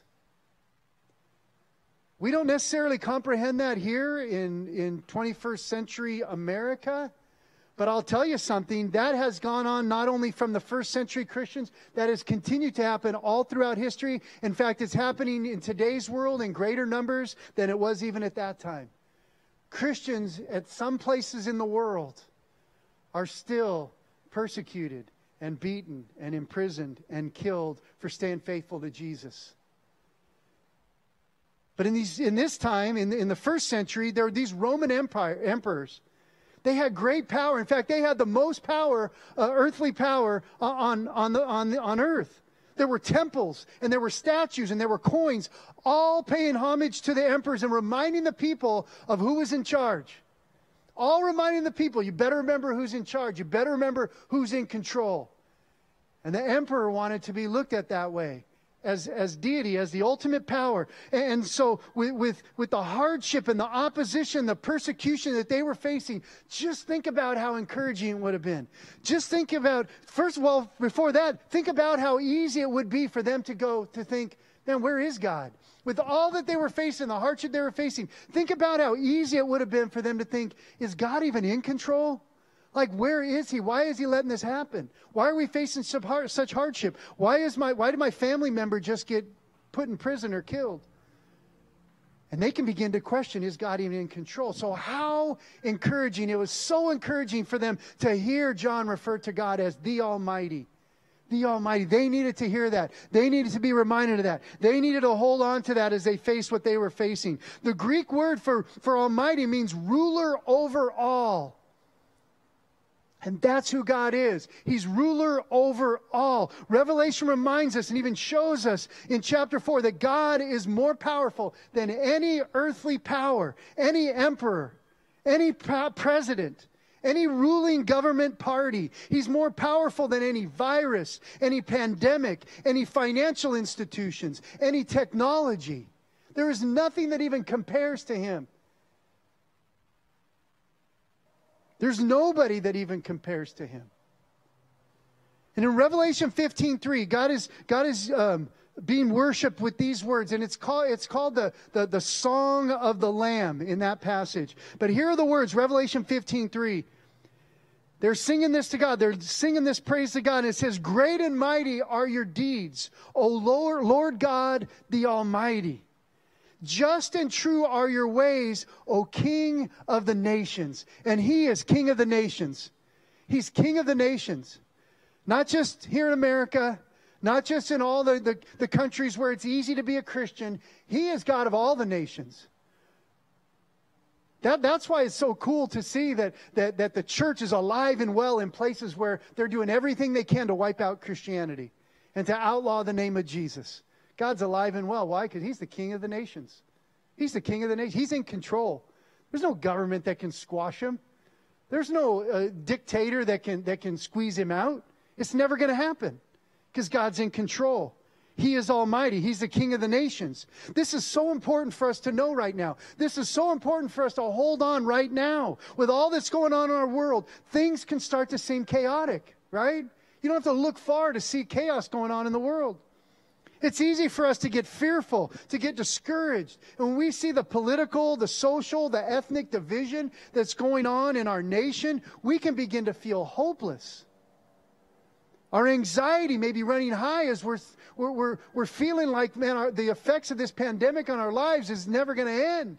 We don't necessarily comprehend that here in 21st century America. But I'll tell you something, that has gone on not only from the first century Christians, that has continued to happen all throughout history. In fact, it's happening in today's world in greater numbers than it was even at that time. Christians at some places in the world are still persecuted and beaten and imprisoned and killed for staying faithful to Jesus. But in this time, in the first century, there were these Roman emperors. They had great power. In fact, they had the most power, earthly power on earth. There were temples, and there were statues, and there were coins, all paying homage to the emperors and reminding the people of who was in charge. All reminding the people, you better remember who's in charge. You better remember who's in control. And the emperor wanted to be looked at that way, as deity, as the ultimate power. And so with the hardship and the opposition, the persecution that they were facing, just think about how encouraging it would have been. Just think about, first of all, before that, think about how easy it would be for them to think, man, where is God? With all that they were facing, the hardship they were facing, think about how easy it would have been for them to think, is God even in control? Like, where is he? Why is he letting this happen? Why are we facing such hardship? Why did my family member just get put in prison or killed? And they can begin to question, is God even in control? So how encouraging. It was so encouraging for them to hear John refer to God as the Almighty. The Almighty. They needed to hear that. They needed to be reminded of that. They needed to hold on to that as they faced what they were facing. The Greek word for Almighty means ruler over all. And that's who God is. He's ruler over all. Revelation reminds us and even shows us in chapter 4 that God is more powerful than any earthly power, any emperor, any president, any ruling government party. He's more powerful than any virus, any pandemic, any financial institutions, any technology. There is nothing that even compares to him. There's nobody that even compares to him. And in Revelation 15:3, God is being worshipped with these words, and it's called the Song of the Lamb in that passage. But here are the words, Revelation 15:3. They're singing this to God. They're singing this praise to God. And it says, "Great and mighty are your deeds, O Lord God, the Almighty. Just and true are your ways, O King of the nations." And he is King of the nations. He's King of the nations. Not just here in America, not just in all the countries where it's easy to be a Christian. He is God of all the nations. That's why it's so cool to see that the church is alive and well in places where they're doing everything they can to wipe out Christianity and to outlaw the name of Jesus. God's alive and well. Why? Because he's the King of the nations. He's the King of the nations. He's in control. There's no government that can squash him. There's no dictator that can squeeze him out. It's never going to happen because God's in control. He is almighty. He's the King of the nations. This is so important for us to know right now. This is so important for us to hold on right now. With all that's going on in our world, things can start to seem chaotic, right? You don't have to look far to see chaos going on in the world. It's easy for us to get fearful, to get discouraged. And when we see the political, the social, the ethnic division that's going on in our nation, we can begin to feel hopeless. Our anxiety may be running high as we're feeling like, man, the effects of this pandemic on our lives is never going to end.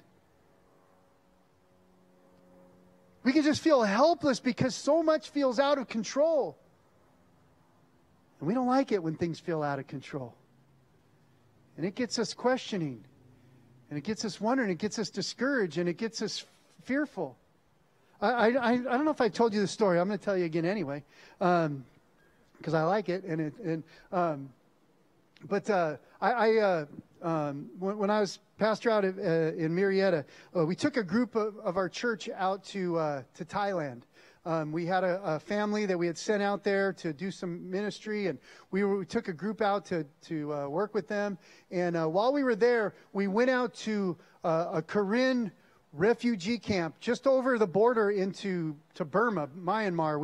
We can just feel helpless because so much feels out of control. And we don't like it when things feel out of control. And it gets us questioning. And it gets us wondering. It gets us discouraged. And it gets us fearful. I don't know if I told you the story. I'm going to tell you again anyway. Because I like it. When I was pastor out in Marietta, we took a group of our church out to Thailand. We had a family that we had sent out there to do some ministry, and we took a group out to work with them. And while we were there, we went out to a Karen refugee camp just over the border into Burma, Myanmar.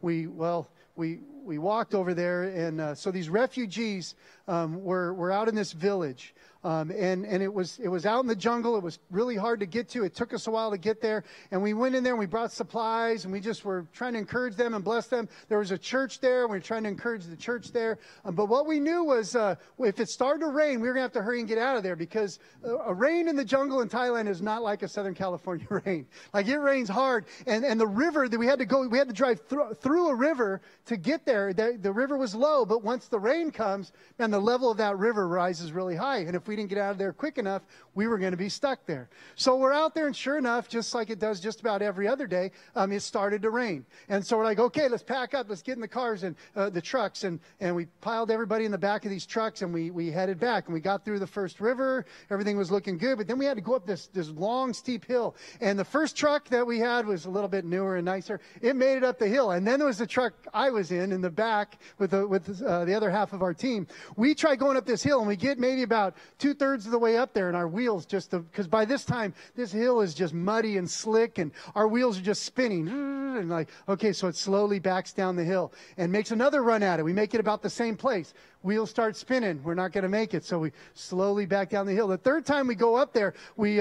We walked over there, and so these refugees were out in this village. And it was out in the jungle. It was really hard to get to. It took us a while to get there. And we went in there and we brought supplies, and we just were trying to encourage them and bless them. There was a church there. We were trying to encourage the church there. But what we knew was if it started to rain, we were going to have to hurry and get out of there, because a rain in the jungle in Thailand is not like a Southern California rain. Like, it rains hard. And the river that we had to drive through a river to get there. The river was low, but once the rain comes, man, the level of that river rises really high. And if we didn't get out of there quick enough, we were going to be stuck there. So we're out there, and sure enough, just like it does just about every other day, it started to rain. And so we're like, okay, let's pack up, let's get in the cars and the trucks, and we piled everybody in the back of these trucks, and we headed back, and we got through the first river. Everything was looking good, but then we had to go up this long, steep hill. And the first truck that we had was a little bit newer and nicer. It made it up the hill, and then there was the truck I was in the back with the other half of our team. We tried going up this hill, and we get maybe about 2/3 of the way up there, and our wheels because by this time this hill is just muddy and slick, and our wheels are just spinning, and like, okay, so it slowly backs down the hill and makes another run at it. We make it about the same place. Wheels start spinning. We're not going to make it, so we slowly back down the hill. The third time we go up there, we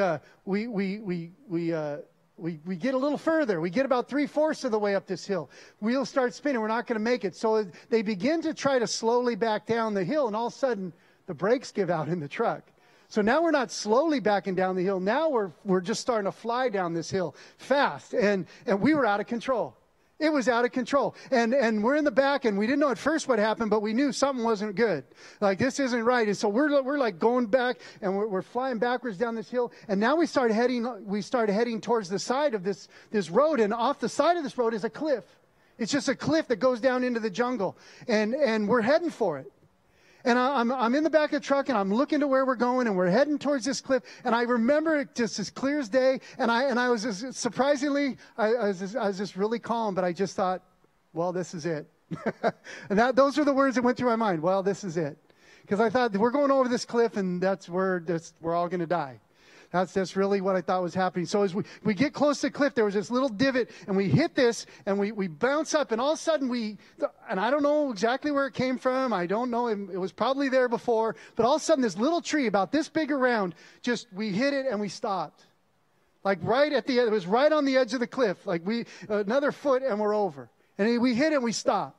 get a little further. We get about 3/4 of the way up this hill. Wheels start spinning. We're not going to make it. So they begin to try to slowly back down the hill, and all of a sudden the brakes give out in the truck. So now we're not slowly backing down the hill. Now we're just starting to fly down this hill fast, and we were out of control. It was out of control. And we're in the back, and we didn't know at first what happened, but we knew something wasn't good. Like, this isn't right. And so we're like going back, and we're flying backwards down this hill. And now we start heading towards the side of this road, and off the side of this road is a cliff. It's just a cliff that goes down into the jungle, and we're heading for it. And I'm in the back of the truck, and I'm looking to where we're going, and we're heading towards this cliff. And I remember it just as clear as day. And I was just, surprisingly, I was just really calm. But I just thought, well, this is it. And those are the words that went through my mind. Well, this is it, because I thought, we're going over this cliff, and we're all going to die. That's really what I thought was happening. So as we get close to the cliff, there was this little divot, and we hit this, and we bounce up, and all of a sudden and I don't know exactly where it came from. I don't know. It was probably there before. But all of a sudden, this little tree about this big around, we hit it, and we stopped. Like right at the edge. It was right on the edge of the cliff. Like another foot, and we're over. And we hit it, and we stopped.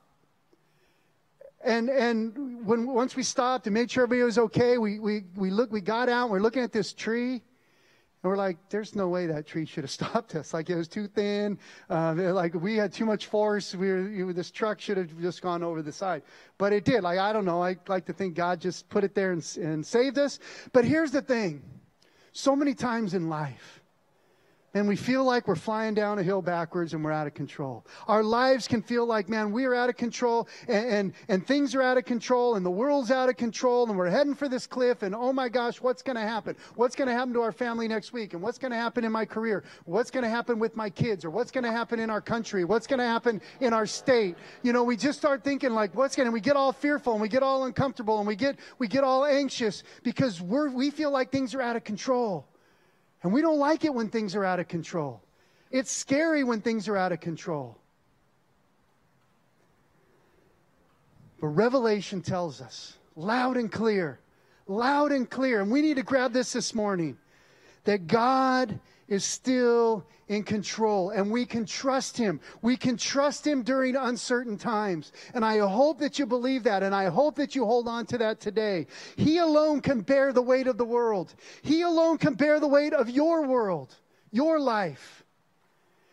And once we stopped and made sure everybody was okay, we got out, and we're looking at this tree. And we're like, there's no way that tree should have stopped us. Like, it was too thin. Like, we had too much force. This truck should have just gone over the side. But it did. Like, I don't know. I like to think God just put it there and saved us. But here's the thing. So many times in life, and we feel like we're flying down a hill backwards, and we're out of control. Our lives can feel like, man, we are out of control, and things are out of control, and the world's out of control, and we're heading for this cliff, and oh my gosh, what's going to happen? What's going to happen to our family next week? And what's going to happen in my career? What's going to happen with my kids? Or what's going to happen in our country? What's going to happen in our state? You know, we just start thinking like, and we get all fearful, and we get all uncomfortable, and we get all anxious, because we feel like things are out of control. And we don't like it when things are out of control. It's scary when things are out of control. But Revelation tells us, loud and clear, and we need to grab this morning, that God is still in control, and we can trust Him. We can trust Him during uncertain times. And I hope that you believe that, and I hope that you hold on to that today. He alone can bear the weight of the world. He alone can bear the weight of your world, your life.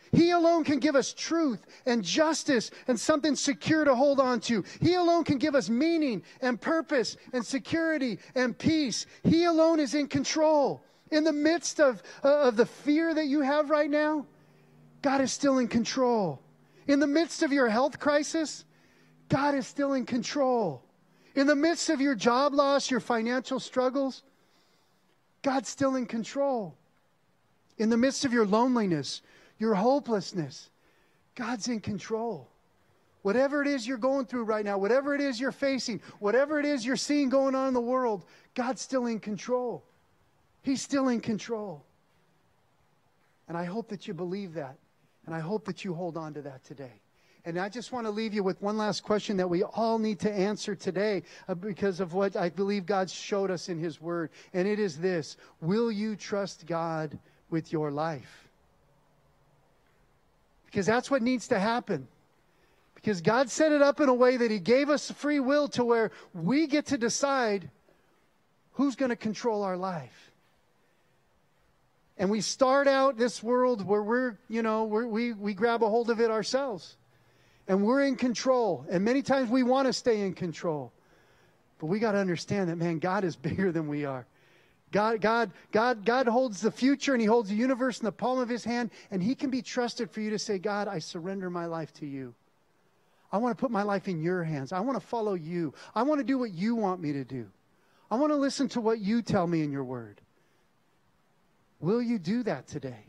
He alone can give us truth and justice and something secure to hold on to. He alone can give us meaning and purpose and security and peace. He alone is in control. In the midst of the fear that you have right now, God is still in control. In the midst of your health crisis, God is still in control. In the midst of your job loss, your financial struggles, God's still in control. In the midst of your loneliness, your hopelessness, God's in control. Whatever it is you're going through right now, whatever it is you're facing, whatever it is you're seeing going on in the world, God's still in control. He's still in control. And I hope that you believe that. And I hope that you hold on to that today. And I just want to leave you with one last question that we all need to answer today because of what I believe God showed us in His Word. And it is this: will you trust God with your life? Because that's what needs to happen. Because God set it up in a way that He gave us free will to where we get to decide who's going to control our life. And we start out this world where we grab a hold of it ourselves. And we're in control. And many times we want to stay in control. But we got to understand that, man, God is bigger than we are. God holds the future, and He holds the universe in the palm of His hand. And He can be trusted for you to say, God, I surrender my life to you. I want to put my life in your hands. I want to follow you. I want to do what you want me to do. I want to listen to what you tell me in your word. Will you do that today?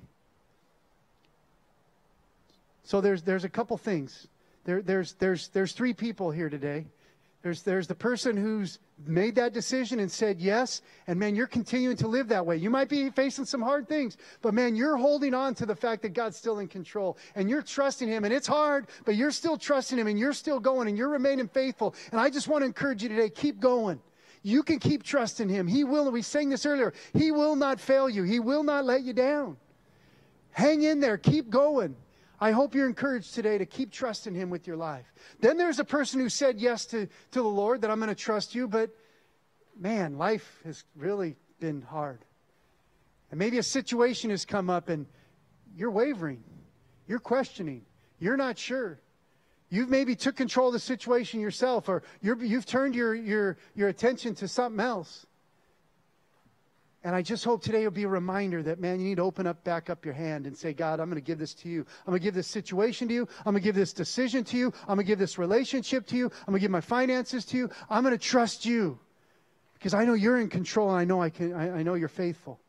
So there's a couple things. There's three people here today. There's the person who's made that decision and said yes, and man, you're continuing to live that way. You might be facing some hard things, but man, you're holding on to the fact that God's still in control, and you're trusting Him, and it's hard, but you're still trusting Him, and you're still going, and you're remaining faithful. And I just want to encourage you today, keep going. You can keep trusting Him. He will, we sang this earlier, He will not fail you. He will not let you down. Hang in there. Keep going. I hope you're encouraged today to keep trusting Him with your life. Then there's a person who said yes to the Lord, that I'm going to trust you, but man, life has really been hard. And maybe a situation has come up and you're wavering. You're questioning. You're not sure. You've maybe took control of the situation yourself, or you've turned your attention to something else. And I just hope today will be a reminder that, man, you need to open up, back up your hand and say, God, I'm going to give this to you. I'm going to give this situation to you. I'm going to give this decision to you. I'm going to give this relationship to you. I'm going to give my finances to you. I'm going to trust you because I know you're in control, and I know you're faithful.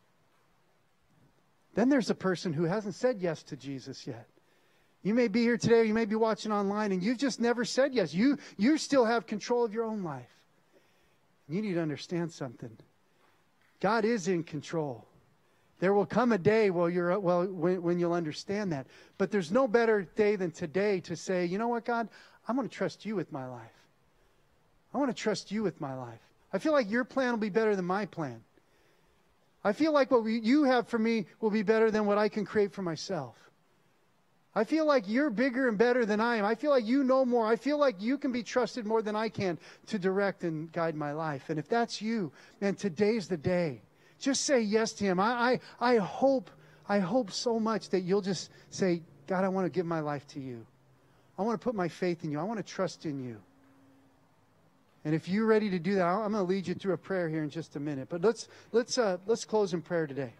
Then there's a person who hasn't said yes to Jesus yet. You may be here today, or you may be watching online, and you've just never said yes. You still have control of your own life. You need to understand something. God is in control. There will come a day when you'll understand that. But there's no better day than today to say, you know what, God? I'm going to trust you with my life. I want to trust you with my life. I feel like your plan will be better than my plan. I feel like what you have for me will be better than what I can create for myself. I feel like you're bigger and better than I am. I feel like you know more. I feel like you can be trusted more than I can to direct and guide my life. And if that's you, man, today's the day. Just say yes to Him. I hope so much that you'll just say, God, I want to give my life to you. I want to put my faith in you. I want to trust in you. And if you're ready to do that, I'm going to lead you through a prayer here in just a minute. But let's close in prayer today.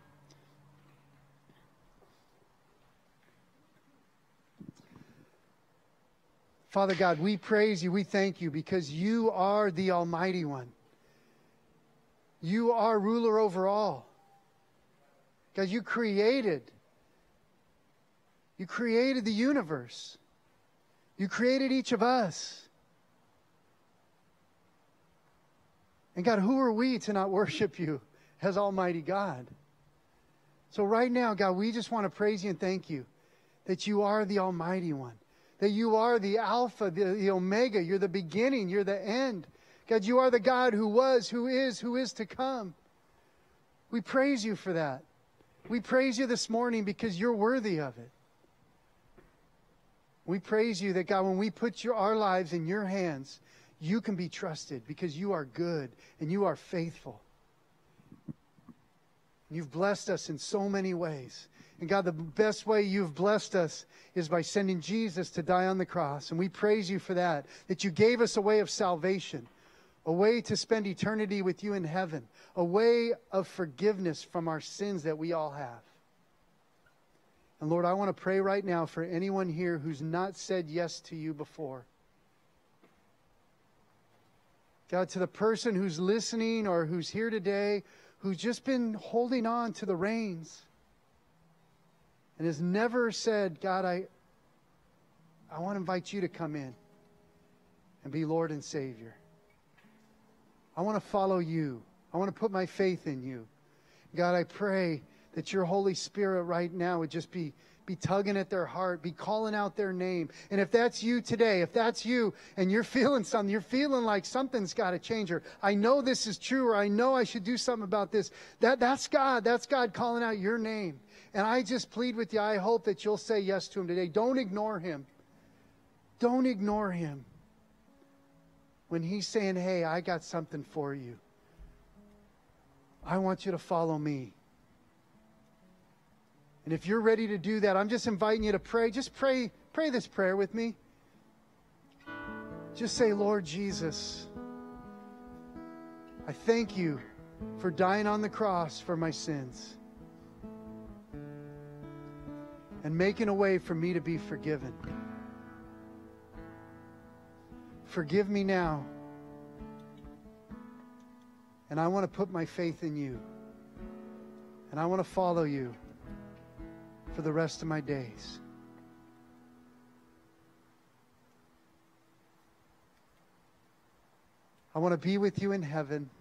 Father God, we praise you, we thank you, because you are the Almighty One. You are ruler over all. God, you created the universe. You created each of us. And God, who are we to not worship you as Almighty God? So right now, God, we just want to praise you and thank you that you are the Almighty One. That you are the Alpha, the Omega. You're the beginning. You're the end. God, you are the God who was, who is to come. We praise you for that. We praise you this morning because you're worthy of it. We praise you that, God, when we put our lives in your hands, you can be trusted because you are good and you are faithful. You've blessed us in so many ways. And God, the best way you've blessed us is by sending Jesus to die on the cross. And we praise you for that you gave us a way of salvation, a way to spend eternity with you in heaven, a way of forgiveness from our sins that we all have. And Lord, I want to pray right now for anyone here who's not said yes to you before. God, to the person who's listening or who's here today, who's just been holding on to the reins and has never said, God, I want to invite you to come in and be Lord and Savior. I want to follow you. I want to put my faith in you. God, I pray that your Holy Spirit right now would just be tugging at their heart, be calling out their name. And if that's you today, if that's you and you're feeling something, you're feeling like something's got to change, or I know this is true, or I know I should do something about this, that's God. That's God calling out your name. And I just plead with you, I hope that you'll say yes to him today. Don't ignore him. Don't ignore him when he's saying, hey, I got something for you. I want you to follow me. And if you're ready to do that, I'm just inviting you to pray. Just pray this prayer with me. Just say, Lord Jesus, I thank you for dying on the cross for my sins and making a way for me to be forgiven. Forgive me now. And I want to put my faith in you. And I want to follow you for the rest of my days. I want to be with you in heaven.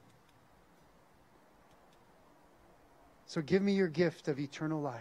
So give me your gift of eternal life.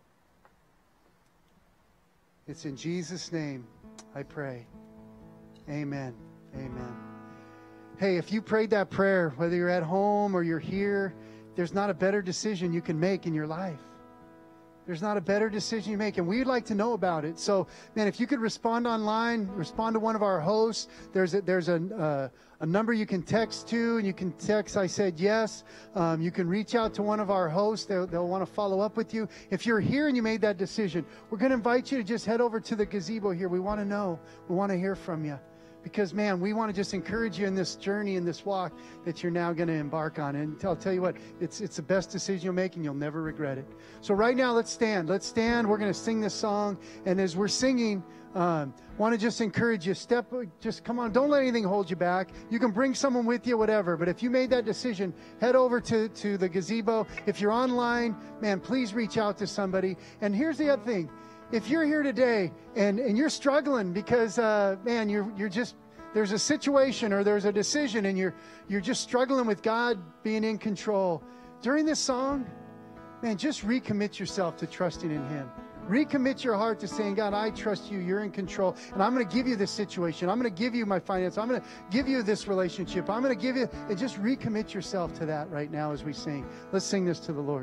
It's in Jesus' name I pray. Amen. Amen. Hey, if you prayed that prayer, whether you're at home or you're here, there's not a better decision you can make in your life. There's not a better decision you make, and we'd like to know about it. So, man, if you could respond online, respond to one of our hosts. There's a number you can text to, and you can text, I said yes. You can reach out to one of our hosts. They'll want to follow up with you. If you're here and you made that decision, we're going to invite you to just head over to the gazebo here. We want to know. We want to hear from you. Because, man, we want to just encourage you in this journey, in this walk that you're now going to embark on. And I'll tell you what, it's the best decision you'll make, and you'll never regret it. So right now, let's stand. Let's stand. We're going to sing this song. And as we're singing, want to just encourage you. Just come on. Don't let anything hold you back. You can bring someone with you, whatever. But if you made that decision, head over to the gazebo. If you're online, man, please reach out to somebody. And here's the other thing. If you're here today and you're struggling because, man, you're just, there's a situation or there's a decision and you're just struggling with God being in control, during this song, man, just recommit yourself to trusting in Him. Recommit your heart to saying, God, I trust you. You're in control. And I'm going to give you this situation. I'm going to give you my finance. I'm going to give you this relationship. I'm going to give you, and just recommit yourself to that right now as we sing. Let's sing this to the Lord.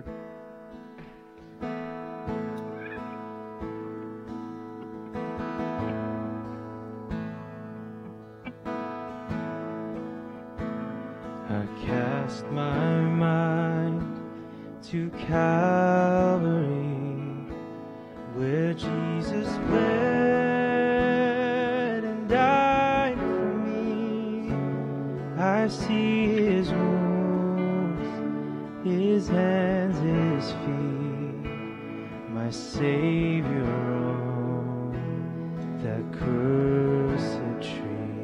Cast my mind to Calvary, where Jesus bled and died for me. I see His wounds, His hands, His feet, my Savior on that cursed tree.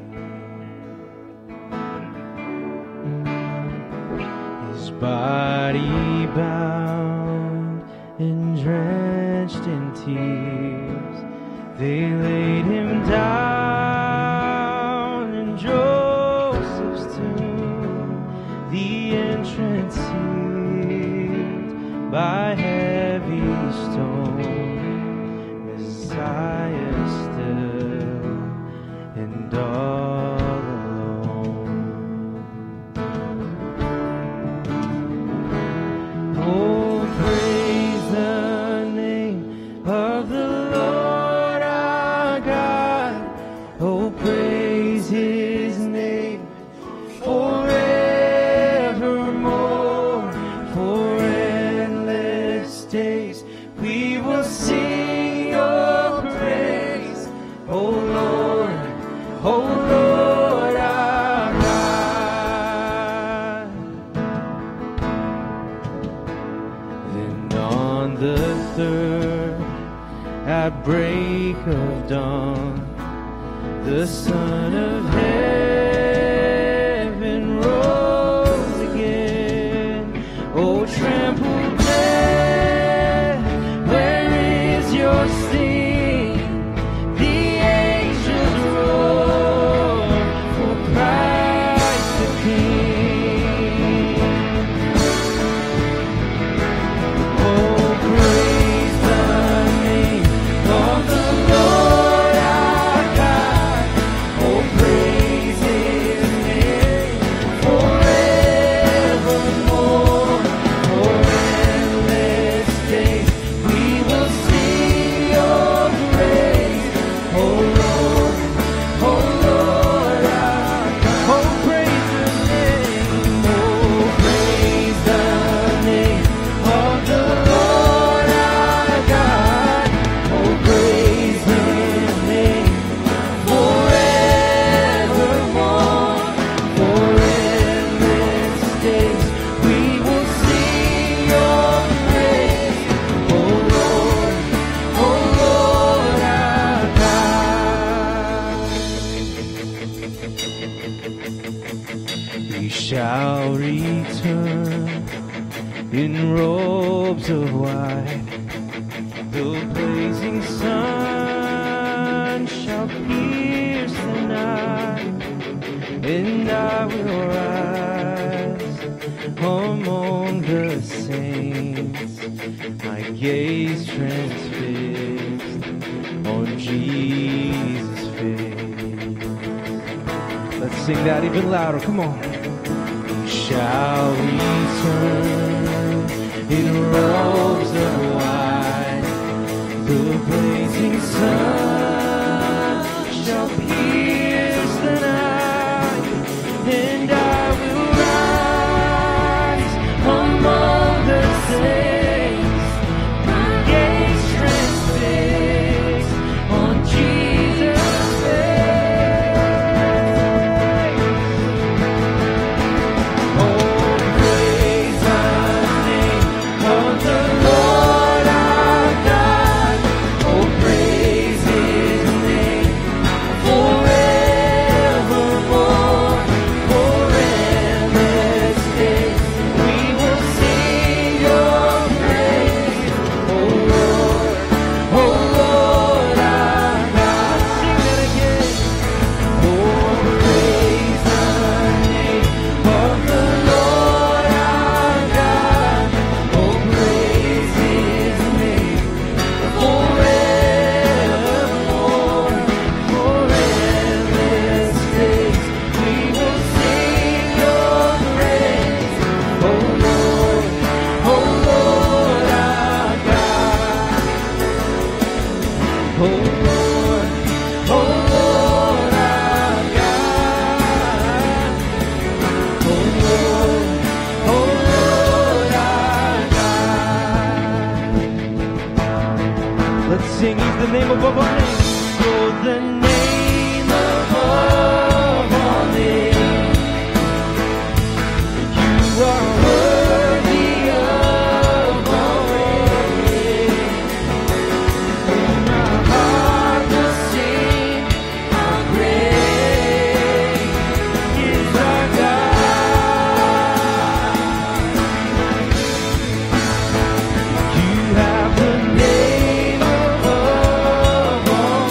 Body bound and drenched in tears, they laid Him down in Joseph's tomb, the entrance sealed by heavy stone. Messiah still and all of dawn, the Son of Heaven rose again. Oh, trample death, where is your sting? The angels roar for Christ the King. Oh, praise the name of the Lord our God. Oh, praise His name forevermore. For endless days we will sing Your praise. Oh Lord, our God. Oh, praise the name. Oh, praise the name of the Lord our God. Oh, praise His name forevermore. For endless days we will sing Your praise. Oh Lord, our God. We shall return in robes of white. The blazing sun shall pierce the night, and I will rise among the saints, my gaze transfixed on Jesus' face. Let's sing that even louder, come on. We shall return in robes of white. The blazing sun shall pierce the night, and I will rise among the saints, my gaze transfixed on Jesus' face. Oh, praise the name of the Lord our God. Oh, praise His name forevermore. For endless days we will sing Your praise. Oh Lord, our God. Sing it again. Oh, praise the name of the Lord our God. Oh, praise His name forevermore. For endless days we will sing Your praise. Oh Lord, our God. Oh Lord, our God. Oh Lord, our God. Let's sing He's the name above all names. Oh, the name above all names. You are worthy of all praise. And my heart will sing how great is our God. You have the name above all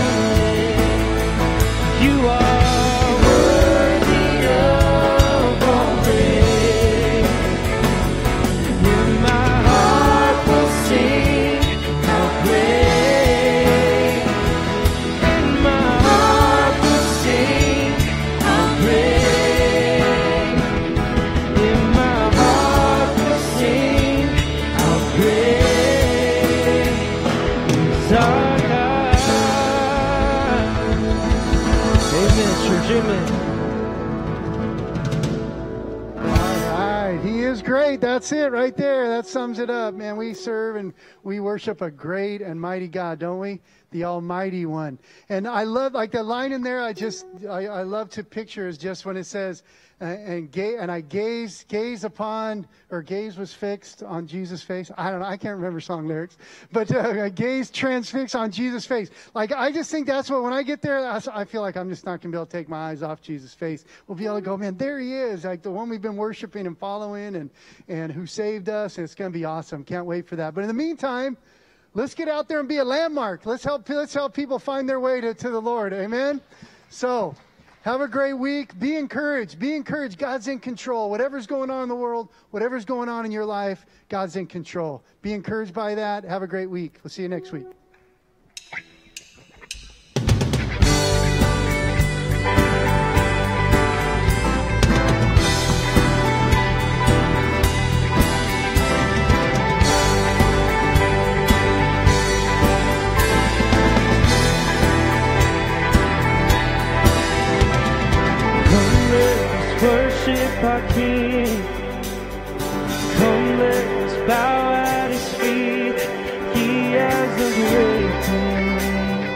names. You are worthy of all praise. And my heart will sing how great. And my heart will sing how great. And my heart will sing how great is our God. Amen, church, amen. All right, He is great. That's it right there. That sums it up, man. We serve and we worship a great and mighty God, don't we? the Almighty One. And I love, like the line in there, I love to picture is just when it says, and I gaze upon, or gaze was fixed on Jesus' face. I don't know. I can't remember song lyrics, but I gaze transfixed on Jesus' face. Like, I just think that's what, when I get there, I feel like I'm just not going to be able to take my eyes off Jesus' face. We'll be able to go, man, there he is, like the one we've been worshiping and following and who saved us. And it's going to be awesome. Can't wait for that. But in the meantime, let's get out there and be a landmark. Let's help people find their way to the Lord. Amen. So, have a great week. Be encouraged. Be encouraged. God's in control. Whatever's going on in the world, whatever's going on in your life, God's in control. Be encouraged by that. Have a great week. We'll see you next week. Worship our King. Come, let us bow at His feet. He has a great thing.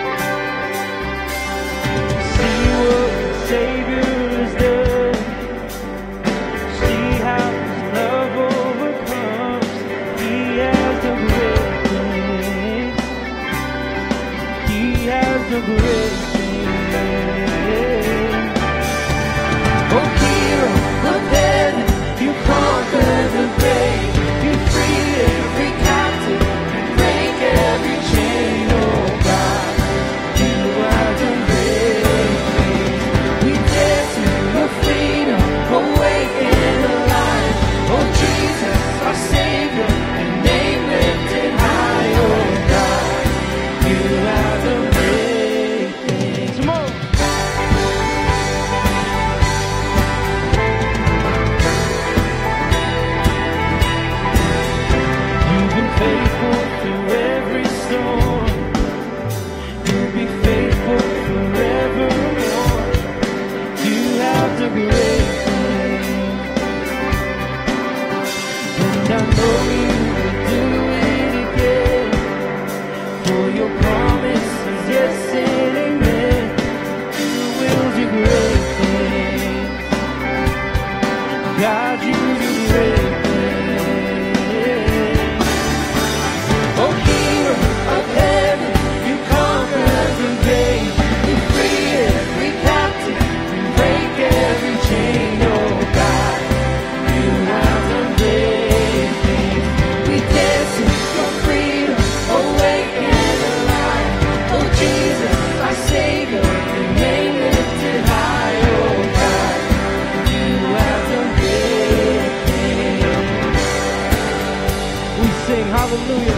See what the Savior has done. See how His love overcomes. He has a great thing. He has a great thing. Conquer the grave, you free every captive, break every chain, oh God, you are the great things. We dance in your freedom, awake and alive, oh Jesus, our Savior, your name lifted high, oh God, you are the great things. Come on. God, you do great things. Oh, hero of heaven, you conquer the grave, you free every captive, you break every chain, oh God, you have done great things. We dance in your freedom, awake and alive, oh Jesus, our Savior, your name lifted high, oh God, you have done great things. We sing hallelujah.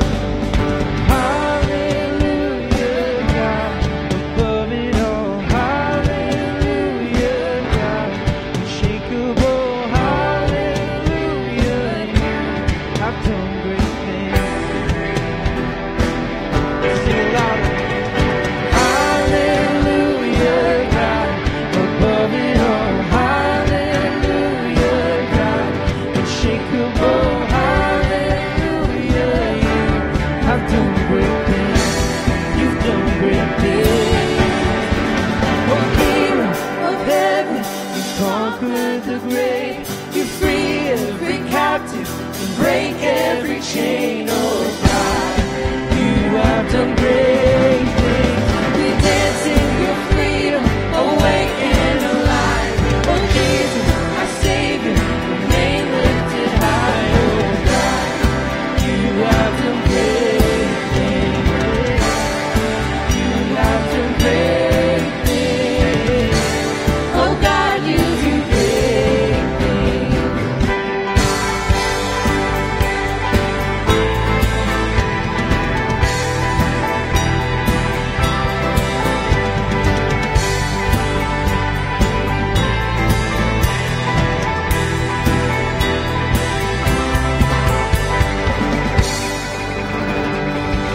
Break every chain, oh God, you have done great things. We dance in your freedom, awake and alive. Oh Jesus, our Savior, your name lifted high, oh God, you have done great things. You have done great things. Oh God, you do great things.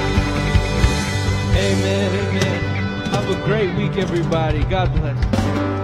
Amen, amen. Have a great week, everybody. God bless.